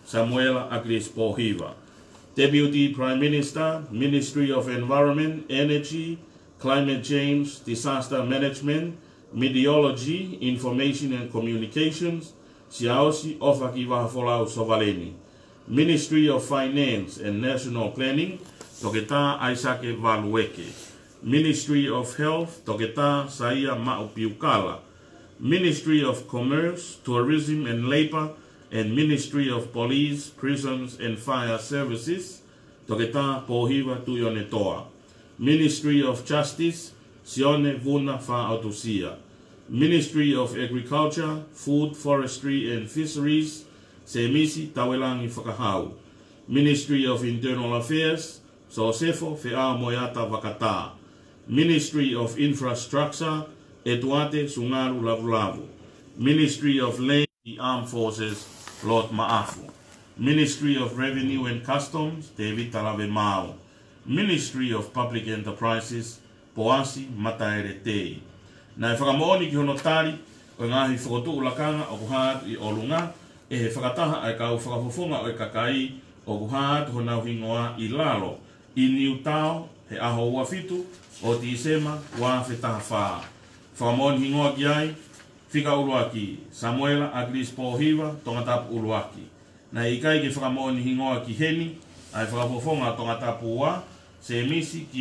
Samuela Agris Pohiva. Deputy Prime Minister, Ministry of Environment, Energy, Climate Change, Disaster Management, Meteorology, Information and Communications, Siaosi Ofakiva Folau Sovaleni. Ministry of Finance and National Planning, Toketa Aisake Valueke. Ministry of Health, Toketa Saia Maupiukala. Ministry of Commerce, Tourism and Labor, and Ministry of Police, Prisons and Fire Services, Toketa Pohiva Tuyonetoa. Ministry of Justice, Sione Vuna Fa Autosia. Ministry of Agriculture, Food, Forestry and Fisheries, Semisi Tawelangi Fakahau. Ministry of Internal Affairs, Sosefo Fea Moyata Vakata. Ministry of Infrastructure, Etuate Sungaru Lavulavu. Ministry of Land, the Armed Forces, Lord Maafu. Ministry of Revenue and Customs, David Talave Mao. Ministry of Public Enterprises, Poasi Mataeretei. Na whakamooni ki honotari, o ngahi whakotu ulakanga o kuhaat i olunga, e he whakataha ai kau whakafofonga o e kakai o kuhaat honau hingoa i lalo, i niu tau he aho ua fitu o ti isema wa whetaha whaa. Whakamooni hingoa ki ai, whika uruaki, Samuela Agris Pohiva, tongatapu uruaki. Na ikai ki whakamooni hingoa ki heni, ai whakafofonga tongatapu ua, se misi ki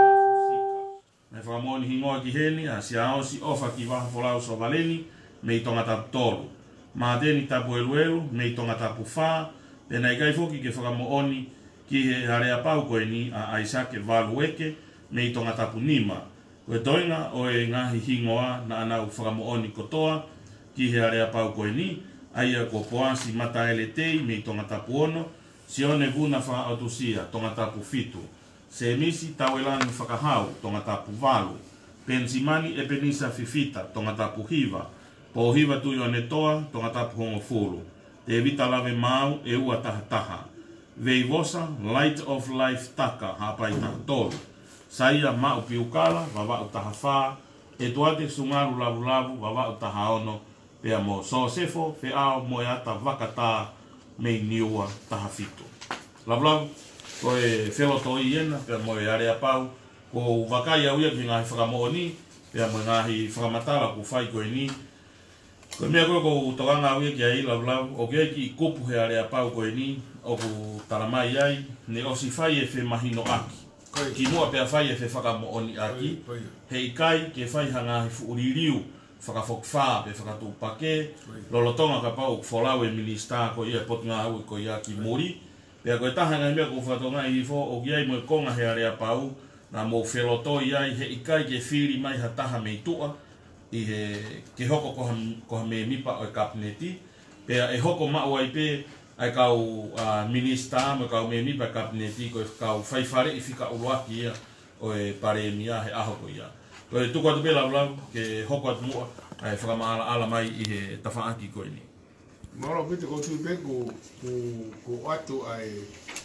na whakamoni hingoa ki heni a si aosi ofa ki waha wholau so valeni me i tonga tapu tolu. Mā tēni tapu eluelu me i tonga tapu whā, pēnā i kai whoki ke whakamooni ki he harea pau koe ni a Aisake Valueke me i tonga tapu nima. Koe toinga o e ngahi hingoa na anau whakamooni kotoa ki he harea pau koe ni, aia ko poasi mataele tei me i tonga tapu ono, sione vuna wha autosia tonga tapu fitu. Se misi tawelani whakahau, tonga tapu valu. Pensimani e penisa fifita, tonga tapu hiva. Po hiva tui o netoa, tonga tapu hongo fulu. Te evita lave mau e ua taha taha. Veivosa, light of life taka, hapa i taha tolu. Saia mau piukala, vavau taha wha. E tuate sungaru lavu lavu, vavau taha ono. Pea mo sosefo, fe ao moeata vakata, mei niua taha fitu. Lavu lavu. Ko e whelo toi iena, pia mo e area pau, ko wakai au ia ki ngahi whakamooni, pia mo ngahi whakamatala ko whai koe ni. Ko mea koe ko tokanga au ia ki ai lau lau, o kia ki kupu he area pau koe ni, o ku taramai ai, ne osi whai e whe mahino aki. Ki mua pia whai e whe whakamooni aki, he ikai ke whai hangahi fuuririu, whakawhokwha, pe whakatupake, lolotonga ka pau wholau e minista ko ia potunga au ko ia ki muri. Pea koe taha ngai mea ko whatonga i fo o kiai mo e konga he area pau na mo wheloto i ai he ikai ke whiri mai ha taha mei tua i he ke hoko koha, koha me mipa o e kapineti. Pea e hoko mau ai pe ai kau uh, minista mo kau me mipa kapineti ko e kau whaiwhare i whika uruaki ia o e pare mia he aho ko ia. Ko e tuku atu pe lau lau ke hoko atu mua ai whakamaala ala mai i he tawhaaki koe ni. Maro pite ko tu be ko ko ko atu ai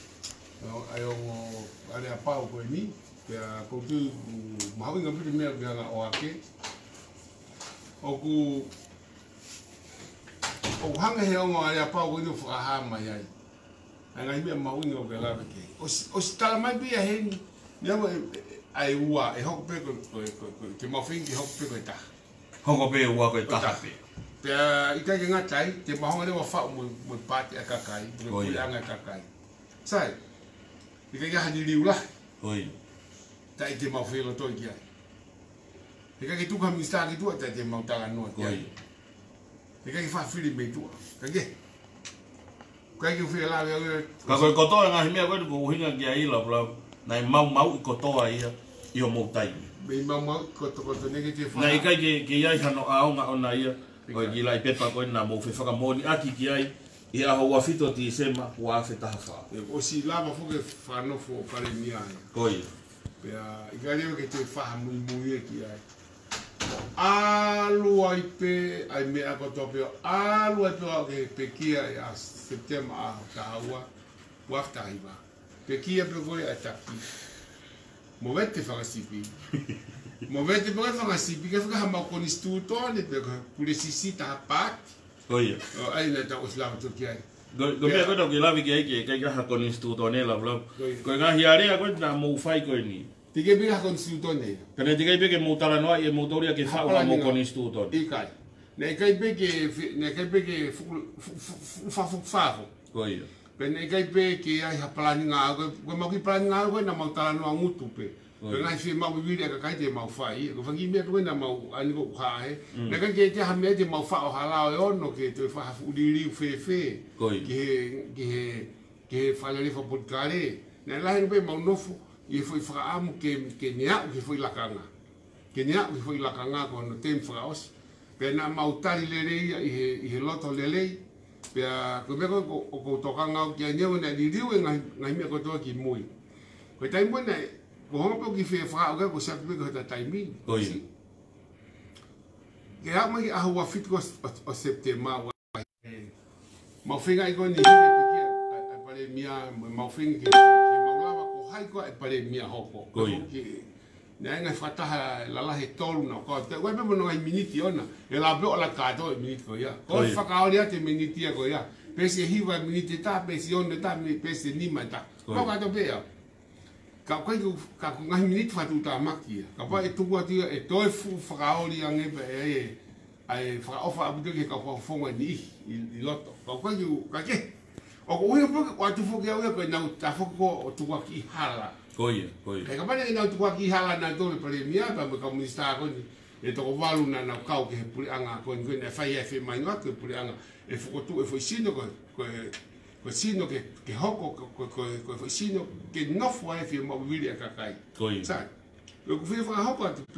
ai o area pau ko ni pe ko tu mahawinga pite me nga o ake o ku o hanga he o area pau ko ni fu aha mai ai ai me mahawinga o la ke o o stala mai be he ni ya ai ua e hok pe ko ko ke mafing ki hok pe ko ta hoko pe ua ko ta pe. Pea ika ke ngatai, te mahonga lewa whao mo mo pati a kakai, mo kuianga kakai. Sai, ika ke hadi liu lah. Oi. Ta i te mau whelo toi ki ai. Ika ke tuka minsta ki tua, ta te mau tala noa ki ai. Ika ke wha whiri mei tua. Ka ke? Ka ke whiri lawe au. Ka koe kotoa ngahi mea koe ko uhinga ki ai lau lau. Nai mau mau i kotoa ia, i o mau tai. Mei mau mau koto koto nege te wha. Nai ikai ke ke iai hano aonga ona ia. Ko ki lai pepa ko na mo fe whakamoni aki ki ai i aho ua fito ti sema ua fe taha wha. O si lava fuke whanofo o pare mi ai. Koi. Pea i ka reo ke te whaha mui mui e ki ai. Alu ai pe ai me a koto peo. Alu ai peo ke pe kia i a September a kahaua. Wafta hiva. Pe kia pe koe a taki. Mo vete whakasipi. Mo vete pe whakasipi ke whakahama ko ni stu tōne pe koe pule sisi taha pāti. Koi. Ai na ta oslava to ki ai. Go me ko ke lavi ke ke ke ha con institutone la bla. Ko nga hiare ko na mo fai ko ni. Ti ke bi ha con institutone. Kana ti ke bi ke mo tala no e mo toria ke fa mo con institutone. Ikai. Ne kai bi ke ne kai bi ke fa fa fa. Ko ia. Pene kai pe ke ai ha plani nga ko ko mo ki plani nga ko na mo tala no ngutu pe. Ko ngai fi mau vi ka kai te mau fai ko fangi me ko na mau ani ko ha he. Ne kai ke te ha me te mau fa o hala o no ke te fa fu di ri fe fe. Ke ke ke fa le fa podkare. Ne la he pe mau no fu i foi fra am ke ke nia ke foi la kanga. Ke nia ke foi la kanga ko no tem fra os. Pe na mau tali le le i he loto le le. Pea ko me ko ko toka ngau ki anya na di riu ngai ngai me ko to ki mui. Ko tai mo na ko ho po ki fe fra ko sa pe ko ta tai mi. Oi. Ke ha mai a ho fit ko o septemba wa. Ma finga i ko ni pe ki a pare mia ma finga ki ma lava ko hai ko a pare mia hoko. Ko ki na ngai fata la la he tolu na ko te wa me no ngai miniti ona e la blo la ka to miniti ko ya ko fa ka oria te miniti ko ya pese hiva miniti ta pese on ta me pese ni mata ko ka to pe ya ka ko ka ko ngai miniti fa tu ta maki ka pa e tu ko ti e to fu fa ka oria nge be e ai fa ofa abu ke ka fo fo ni i loto ko ko ka ke o ko yo po wa tu fo ke o ko na ta fo ko tu ko ki hala. Koia, koia. Kaya kapag na ito kwa kihala na ito, pare miya, pa magkamunista ako ni, ito ko walu na nakau ke puli anga ko ni, na fai F M nga ko puli anga, e fuko tu e foi sino ko ko ko sino ke ke hoko ko ko ko foi sino ke no foi F M mo vili ka kai. Koia. Sa. Ko fi fa hoko tu.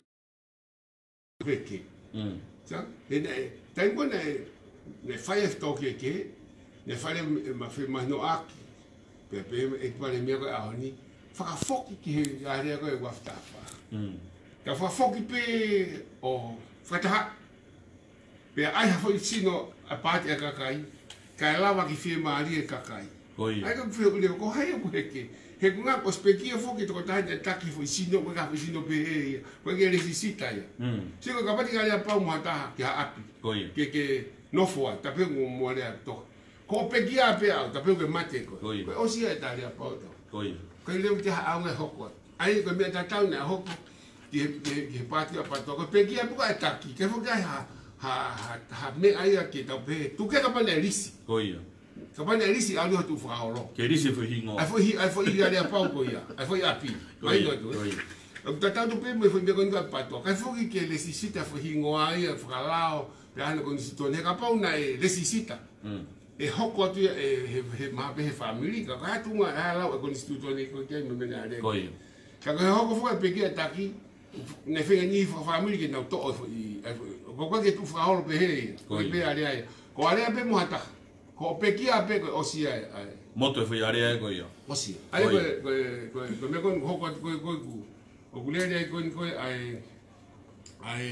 Peke. Mm. Sa. E na tai ko na ne fai F to ke ke, ne fai ma fi ma no ak. Pe pe e pare miya ko a ni. Whakafoki ki he area koe waftafa. Ka whakafoki pe o whataha. Pe ai hafo i sino a pāti a kakai. Ka e lawa ki whie maari e kakai. Ai ka whie ule ko hai apu heke. He kunga ko spekia foki toko tahi te taki fo i sino koe ka fo i sino pe he ia. Koe ke resisita ia. Siko ka pati ka lea pau muhataha ki ha api. Ke ke nofoa. Tape ngu mua lea toka. Ko pekia pe au. Tape ngu mate koe. Koe osia e ta lea pau tau. Ko le te ha nga hoko ai ko me ta tau na hoko ki ki pati a pato ko peki a buka taki ke fo ga ha ha ha me ai ki ta pe tu ke ka pa le risi ko ia ka pa le risi a lo tu fa holo ke risi fo hingo ai fo hi ai fo i le pa ko ia ai fo ia pi ai no tu o ta ta tu pe me fo me ko nga pato ka fo ki ke le sisita fo hingo ai fa lao pe ana ko si to ne ka pa una le sisita e hoko atu e he ma be he family ka ka tu nga ala o instituto ni ko ke me na de ko ka ka hoko fu pe ke taki ne fe ni fa family ke na to o ko ko ke tu fa holo pe he ko be ale ai ko ale be mo hata ko pe ki a pe o si ai moto fe ale ko yo o si ai ko ko ko me ko hoko ko ko ko ku le ai ko ko ai ai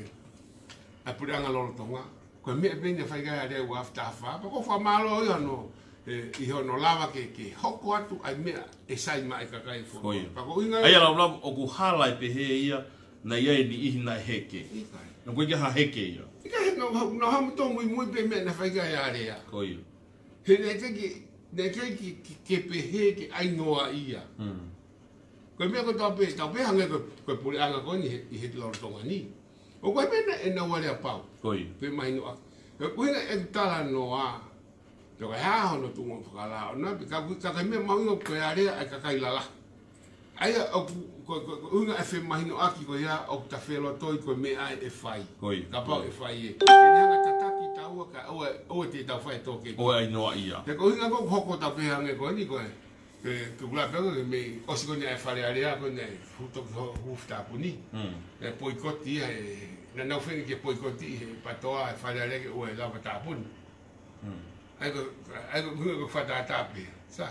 a puranga lo tonga ko me be ne fai ga de wa afta fa ko fa malo yo no e i no lava ke ke hoko atu ai me e sai mai ka kai fo pa ko inga ai ala bla o ku hala pe he ia na ia ni i na heke no ko ke ha heke ia ke no no ha mo to muy muy be me na fai ga ya rea ko ia he ne ke ki ne ke ki ke pe he ke ai no ia ko me ko to pe to pe hanga ko ko puli anga ko ni i he lo tonga ni o ko be na na wale pau koi pe mai no ko ko ina e tala no a to ka ha no tu mo ka la na ka ka ka me mau no ko ya re ka ka ila la ai o ko ko una fe mai no aki ko ya o ta fe lo to ko me ai e fai koi ka pa e fai e ni nga tataki ta o ka o o te ta fai to ke o ai no ia te ko ina ko hoko ta pe hange ko ni ko e tu la pe me o si ko ne fa le area ko ne futo hu sta puni e poi ko ti e na na fe ke poi ko ti pa to a fa le area ke o la ta pun ai ko ai ko ko fa ta ta pe sa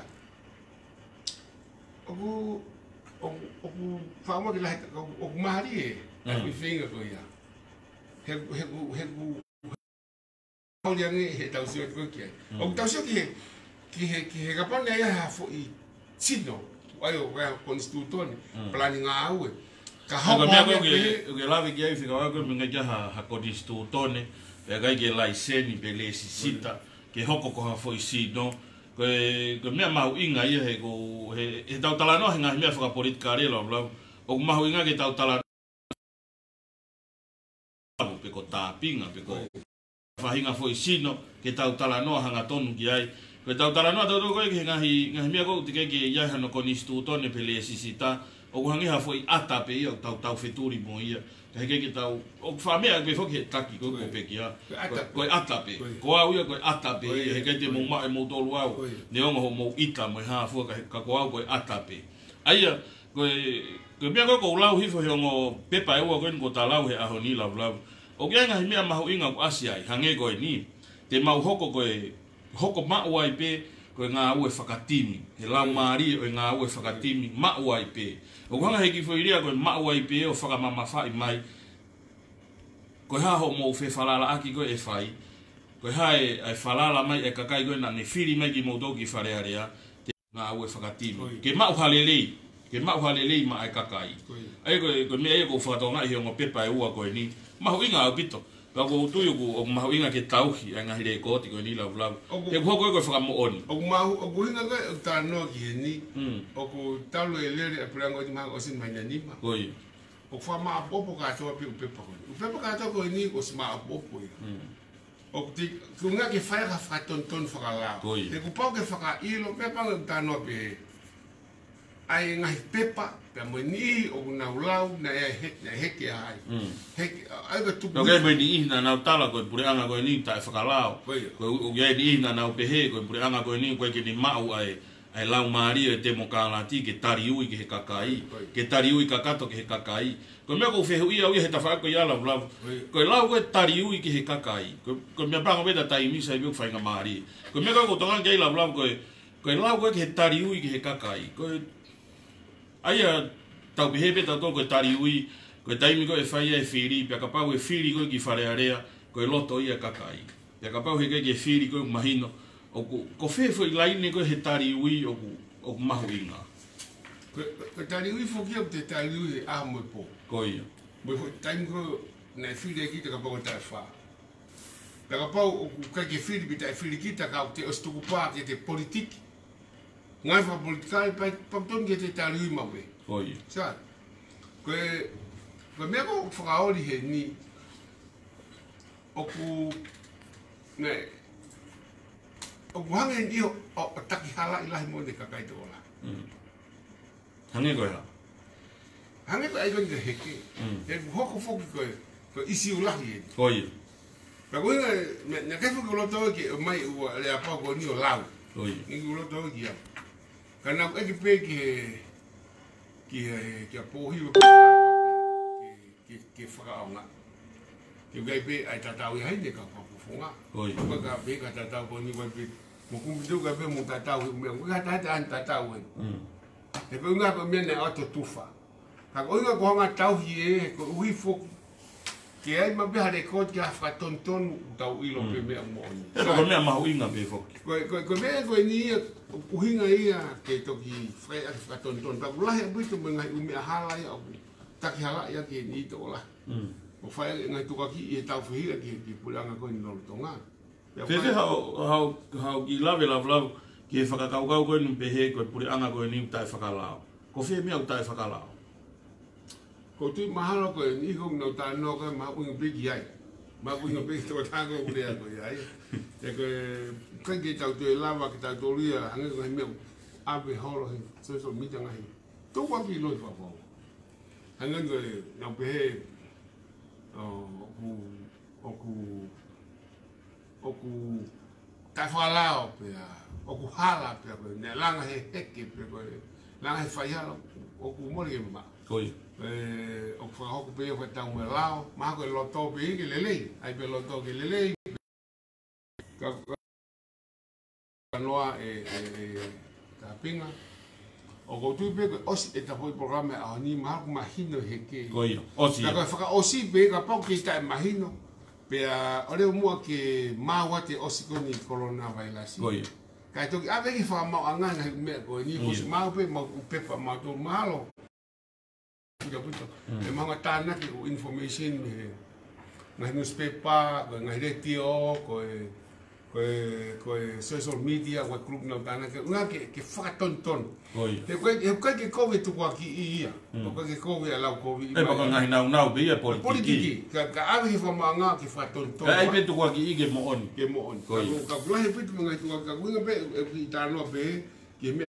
o o o fa mo ke la o mari e ko finga ko ya he he he o le ngi he tau sio ko ke o tau sio ke ki he ki he ka pa ne ya fo i sino ai o ga constituto planning a u ka ha ko me ko ke ke la vi ke fi ka ko me ga ha ha constituto ne e ga ke la iseni pe le sisita ke hoko ko ha foi si no ko ko me mau inga ia he ko he he tau tala no he ngai me fa politika re lo lo o mau inga ke tau tala pe ko tapinga pe ko fa hinga foi si no ke tau tala no hanga tonu ki ai ko tau tala no tau ko ke ngai ngai me ko tike ke ia no ko instituto ne pele sisita o hangi ha foi ata pe ia tau tau feturi mo ia ke ke tau o fa me ke fo ke taki ko ko pe kia ko ata pe ko au ia ko ata pe he ke te mo ma mo to luau ne o mo ita mo ha fo ka ko au ko ata pe ai ko ko me ko ko lau hi fo he ngo pepa e wo ko ko talau he a honi la la o ke nga me ma ho inga ko asia hange ko ni te mau hoko ko hoko ma wai pe ko nga u e fakatimi he la mari o nga u e fakatimi ma wai pe o hanga he ki foi ria ko ma wai pe o faka mama fa mai ko ha ho mo fe falala aki ko e fai ko ha e ai falala mai e kakai ko na ne fili mai ki mo do ki fare area nga u e fakatimi ke ma u halele ke ma u halele ma e kakai ai ko ko me e ko fato nga hi ngo pepa e u ko ni ma ho inga o pito ko tu yo ko ma inga ke tauhi nga hire ko ti ko ni la la ke ko ko ko fa mo on o ma o ko inga ka ta no ki ni o ko talo e le e prango di ma o sin mai ni ma ko i o fa ma popo ka to pe pe pa ko o pe ka to ko ni o sma popo o ti ku nga ke fa ka fa ton ton fa la te ku pa ke fa ka i lo pe pa ta no pe ai nga pepa pe mo ni o na ulau na e he he ke ai he ai ga tu ko ke me ni na na tala ko pure anga ko ni ta fa kalao ko o ye ni na na pe he ko pure anga ko ni ko ke ni mau ai ai lau mari e te mo kala ti ke tari ui ke kakai ke tari ui kakato ke kakai ko me ko fe ui au he ta fa ko ya la la ko lau ko tari ui ke kakai ko ko me pa ko da tai mi sai bi fa nga mari ko me ko to nga ke la la ko ko lau ko ke tari ui ke kakai ko ai tau behebe tau ko tari ui ko taimi ko e fai e firi pe ka pau e firi ko ki fare area ko e loto ia kakai pe ka pau he ke firi ko mahino o ko fe foi lai ne ko he tari ui o o mahuinga ko tari ui fo ki o te tari ui a mo po ko ia mo fo taimi ko na firi ki te ka pau ta fa pe ka pau o ka ke firi bi ta firi ki ta ka te ostuku pa ke te politik ngai fa politika pa pa ton ke te tari ma we oi sa ko ko me ko fa ori he ni o ku ne o ku hange ni o taki hala ilahi mo de ka kai to la hange ko ya hange ko ai ko de heke e ho ko fo ko ko isi ulahi oi pa ko ne ne ke fo ko lo to ke mai o le apa ko ni o lau oi ni ko lo to ki ya kana ko ke pe ke ke ke po hi ke ke ke fa nga ke ga pe ai ta ta wi hai de ka pa fu nga oi ko ga pe ka ta ta ko ni wa pe mo ku mi do ga pe mo ta ta wi me ga ta ta an ta ta wi e ko nga ko me ne auto tufa ka ko nga ko nga ta hi e ko wi fo ke ai ma be ha de ko ga fa ton ton ta wi lo pe me mo e ko me ma hu inga be fo ko ko ko me ko ni u hinga ia ke to ki fre a fa ton ton pa la he buito me ngai umi hala ia ta ki hala ia ke ni to la o fa ngai to ka ki e ta fu hira ki ki pulanga ko ni lo tonga fe fe ha ha ha ki lave la vla ke fa ka ka ko ni pe he ko pure anga ko ni ta fa ka la ko fe me ta fa ka la ko tu mahalo ko ni ko no ta no ko ma u ngi ki ai ma u ngi to ta ko u le ko ai e ko kan ke tau te lava ki tau toria anga ko me ave holo he so so mi tanga he to wa ki lo fa fa anga ko na pe o ku o ku o ku ta fa la o pe o ku hala pe ko ne langa he he ke pe ko langa he fa ya o ku mo le ma oi eh o fa ho pe fa tau me lao ma ko lo to pe ke le le ai pe lo to ke le le noa e e tapinga o go tu pe o si e ta foi programa a ni ma ma hino heke oi o si ka fa o si pe ka pa ki ta ma hino pe a ore mo ke ma wa te o si ko ni corona virus oi ka to a ve ki fa ma anga na me ko ni ko ma pe ma pe pa ma to malo ya puto e ma ta na ki information me na newspaper ko ngai retio ko koe koe social media koe group na tana ke nga ke ke faton ton Oi. He koe he koe ke koe tu kwa ki ia. Koe ke koe ala koe. E pa ngai nau nau be ia politiki. Politiki. Ka ka ave fa manga ke faton ton. Ai pe tu kwa ki ke mo on. Ke mo on. Ka ka bula he pitu ngai tu ka ku be e ta no be ke me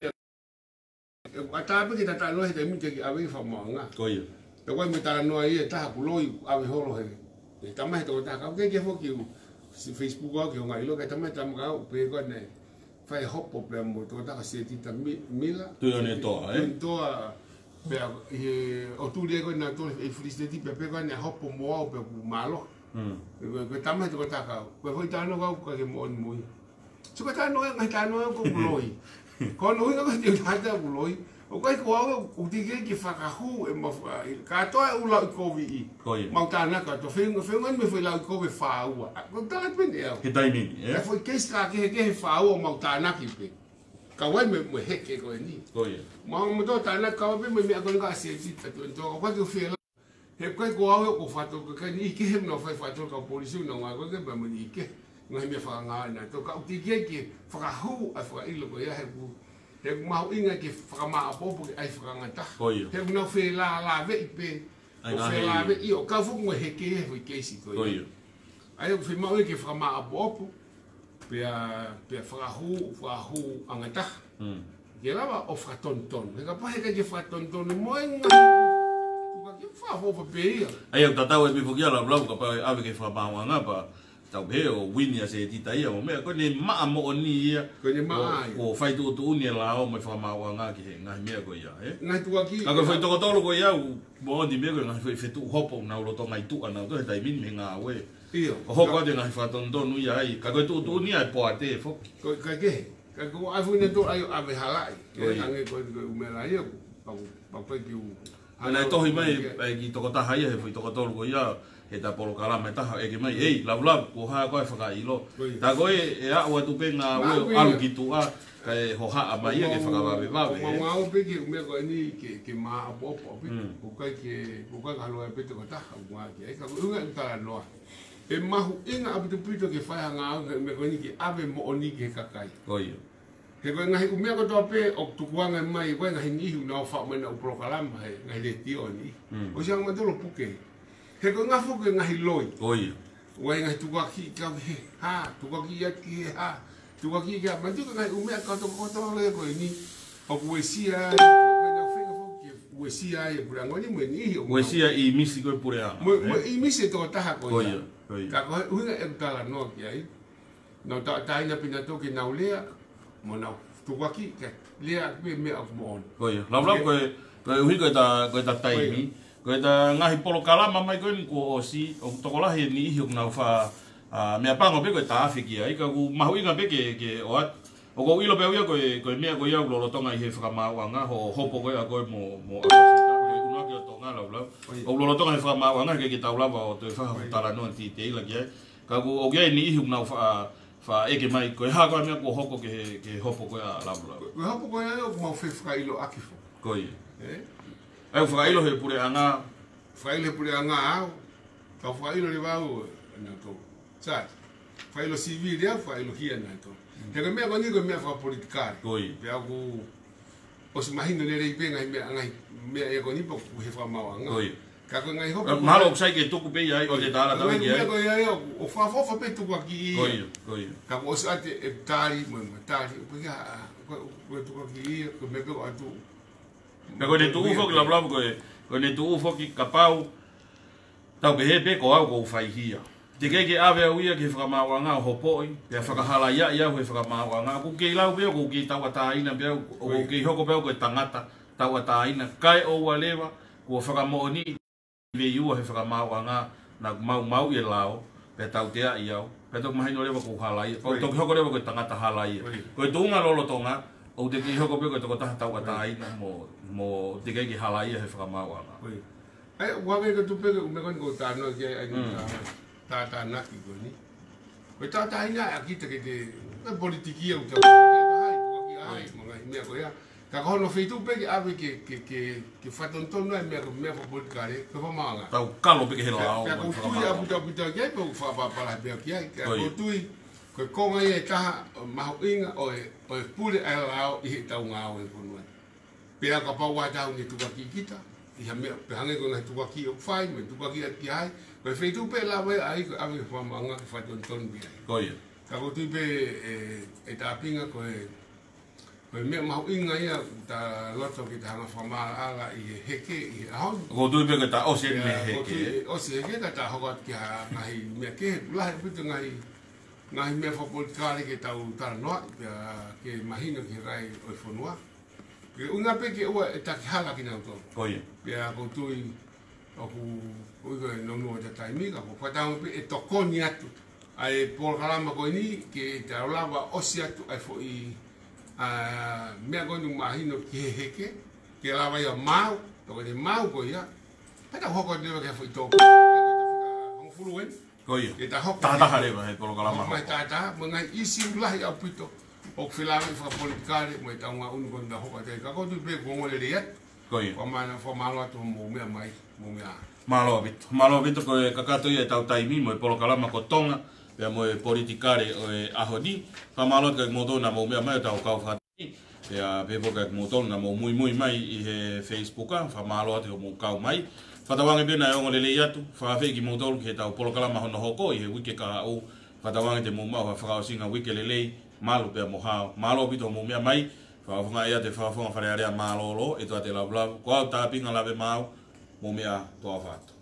ata pe ke ta no he te mi ke ave fa manga. Oi. Te koe me ta no ai ta ku loi ave holo he. E ta mai to ta ka ke ke fo ki si Facebook ko ke ngai lo ke ta mai ta mga pe ko ne. Fai hopo pe mo to ta se ti ta mila tu ne to eh to pe e o tu le ko na to e friste ti pe pe ko ne hopo mo pe malo mm pe ta ma to ta ka pe foi ta no ko ke mo mo su ka ta no ngai ta no ko loi ko no ko ti ta ta loi o ko ko o ti ke ki fa ka hu e mo ka to e u la ko vi ma ta na ka to fe fe ngai me foi la ko ve fa u ko ta pe ne que timing eh foi que ska ke ke fa u ma ta na ki pe ka wai me me he ke ko ni ko ye ma mo to ta na ka pe me me ko nga se ti ta to ko ko ke fe la he ko ko au ko fa to ka ni ke he no fa fa to ka polisi no nga ko ke ba mo ni ke ngai me fa nga na to ka ti ke ke fa ka hu a fa i lo ko ya he ku he mau inga ke whakama apopo ke ai whakangata. He una whe la la ve i pe. O whe la ve i o ka whuku he ke he hui keisi koe. Ai o whe mau i ke whakama apopo. Pea whakahu, whakahu angata. Ke lawa o whakatonton. He ka pahe ka ke whakatonton moe ngai. Tuka ke whakahopa pe ia. Ai o tatau e mifukia la blau ka pahe ave ke whakamau angapa. Tau he o wini a se tita ia o mea ko ne maa mo oni ia ko ne maa o fai tu tu uni la o me fa ma wa nga ki nga mea ko ia e nga tu aki ka ko fai to ko tolo ko ia mo di me ko nga fai fe tu hopo na lo to ngai tu ana to dai min me nga we iyo o hopo de nga fa ton don nu ia ai ka ko tu tu ni ai po ate fo ko ka ke ka ko afu ne to ai ave halai e ange ko me la ia pa pa pa ki u ana to hi mai ki to ko ta hai he fai to ko tolo ko ia e ta polo kala me ta e ke mai ei la la ko ha ko fa i lo ta ko e a o tu pe nga o alu ki tu a ka e ho ha mai ke fa ba be ba be ma ma o pe ki me ko ni ke ke ma po po pe ko ka ke ko ka lo e pe to ta wa ke e ka ko nga ta lo e ma hu inga abu tu pito ke fa nga me ko ni ke ave mo oni ke ka kai ko yo ke ko nga ku me ko to pe o tu ku nga mai ko nga ni hu na fa me na o pro kala mai nga le ti oni o siang ma to lo puke he ko nga foke nga hiloi oi wai nga tu ki ka he ha tu ki ya ki ha tu ki ka ma tu nga u me ka to ko to le ko ni o ku sia ko nga fenga foke u sia e pura ngoni mo ni o sia i misi ko pura mo i misi to ta ha ko oi oi ka ko u nga e ta la no ki ai no ta ta ina pina to ki na ulea mo na tu ki ka lea me me of mo oi la la ko ko u ko ta ko ta tai ni ko ta ngahi polo kalama mai ko ko si o tokola he ni hi na fa me apango pe ko ta afiki ai ka ku mahu inga pe ke ke o o ko ilo pe ko ko me ko ia lo tonga i he fa ma wa nga ho hopo ko ko mo mo asita ko una ke tonga la bla o lo tonga fa ma wa nga ke ke ta bla o te fa ta la no ti te la ke ka ku o ge ni hi na fa fa e ke mai ko ha ko me ko hoko ke ke hopo ko la bla ko hopo ko ia mo fe fra ilo akifo ko i eh ai whakailo he pure anga whakailo he pure anga au ka whakailo le wau na to sa whakailo C V rea whakailo hia na to te ka mea koni ko mea whakapolitikari koi pe aku o si mahino le rei pe ngai mea ngai mea e koni po he whakamau anga koi ka ko ngai hopo mahalo kusai ke tuku pe ai o te tala tau ki ai mea ko ia ia o whafofa pe tuku aki i koi koi ka ko osi ate e tari mo mo tari pe ka ko tuku aki i ko mea ko atu Ka ko ne tu ufo ki la bla ko ko ne tu ufo ki kapau tau be he pe ko au ko fai hia te ke ke ave uia ke fra ma wa nga ho poi pe fra hala ya ya ho fra ma wa nga ku ke la be ko ki tau ta ina be o ki hoko be ko tangata tau ta ina kai o wa leva ko fra mo ni ve yu he fra ma wa nga na mau mau e lao pe tau te ai au pe to mai no leva ko hala ia ko to hoko leva ko tangata hala ia ko tu nga lo lo tonga o te ki hoko be ko to ta tau ta ina mo mo te ke hala ia he fra ma wa nga ai wa ke tu pe me kon ko ta no ke ai ta ta na ki ko ni ko ta ta ina aki te ke te politiki o te ai tu ki ai mo ngai me ko ya ka ko no feitu pe ke ave ke ke ke ke faton ton no me me fo politikare ko fa manga tau kalo pe ke la o ka ko tu ya buta buta ke ko fa pa pa la pe ki ai ka ko tu Ko konga e taha mahu inga o e o e pule ai lao i he tau ngāo e konua. Pea ka pau wa tau ni tukaki kita. I ha mea pehange ko na tukaki o whai, me tukaki a ki hai. Ko e whaitu pe la wai ai ko ame whamanga ki whaiton ton bi ai. Koia. Ka ko tui pe e tāpinga ko e ko e mea mahu inga ia ta loto ki ta hanga whamara ala i he heke i he ahon. Ko tui pe ka ta ose me Ko tui heke. ose heke ta ta hokat ki ha ngahi mea ke lahe putu ngahi ngahi mea whapolitikare ke tau tara noa ke mahino ki rai o i whanua. Ke unga pe ke ua e taki hala ki nau tō. Koia. Pea ko tui oku uigo e nonua te taimika ko whatangu pe e tokoni atu. Ai polokalama ko ini ke te aulawa osi atu ai fo i mea konu mahino ki he heke. Ke lawa ia mau, toko te mau ko ia. Pata hoko te ke fo i tōku. Hong furuen. Koia. Ke ta hoko. Tātaha rewa he kolo kalama. Mai tātaha, mga isi ulahi au pito. O whilawe whapolitikare, mo e taunga unu koni ta hoka te. Ka kotu pe kongole re iat. Koia. Wa mana wha malo atu mo mea mai, mo mea. Malo vitu. Malo vitu ko e kakato ia tau taimi mo e polo kalama ko tonga. Pea mo e politikare o e ahodi. Ka malo ka moto na mo mea mai tau kau whati. Pea pepo ka moto na mo mui mui mai i he Facebooka. Wha malo atu mo kau mai. Whatawange pena e ongo lele iatu. Whawhi ki moto ki he tau polo kalama hono hoko i he wike ka au. Whatawange te mo mau ha whakaosinga wike lelei. Malo pea mo hao. Malo pito mo mea mai. Whaafunga ia te whaafunga wharearea malolo. E toa te lau lau. Ko au tāpinga lawe mau. Mo mea toa whātu.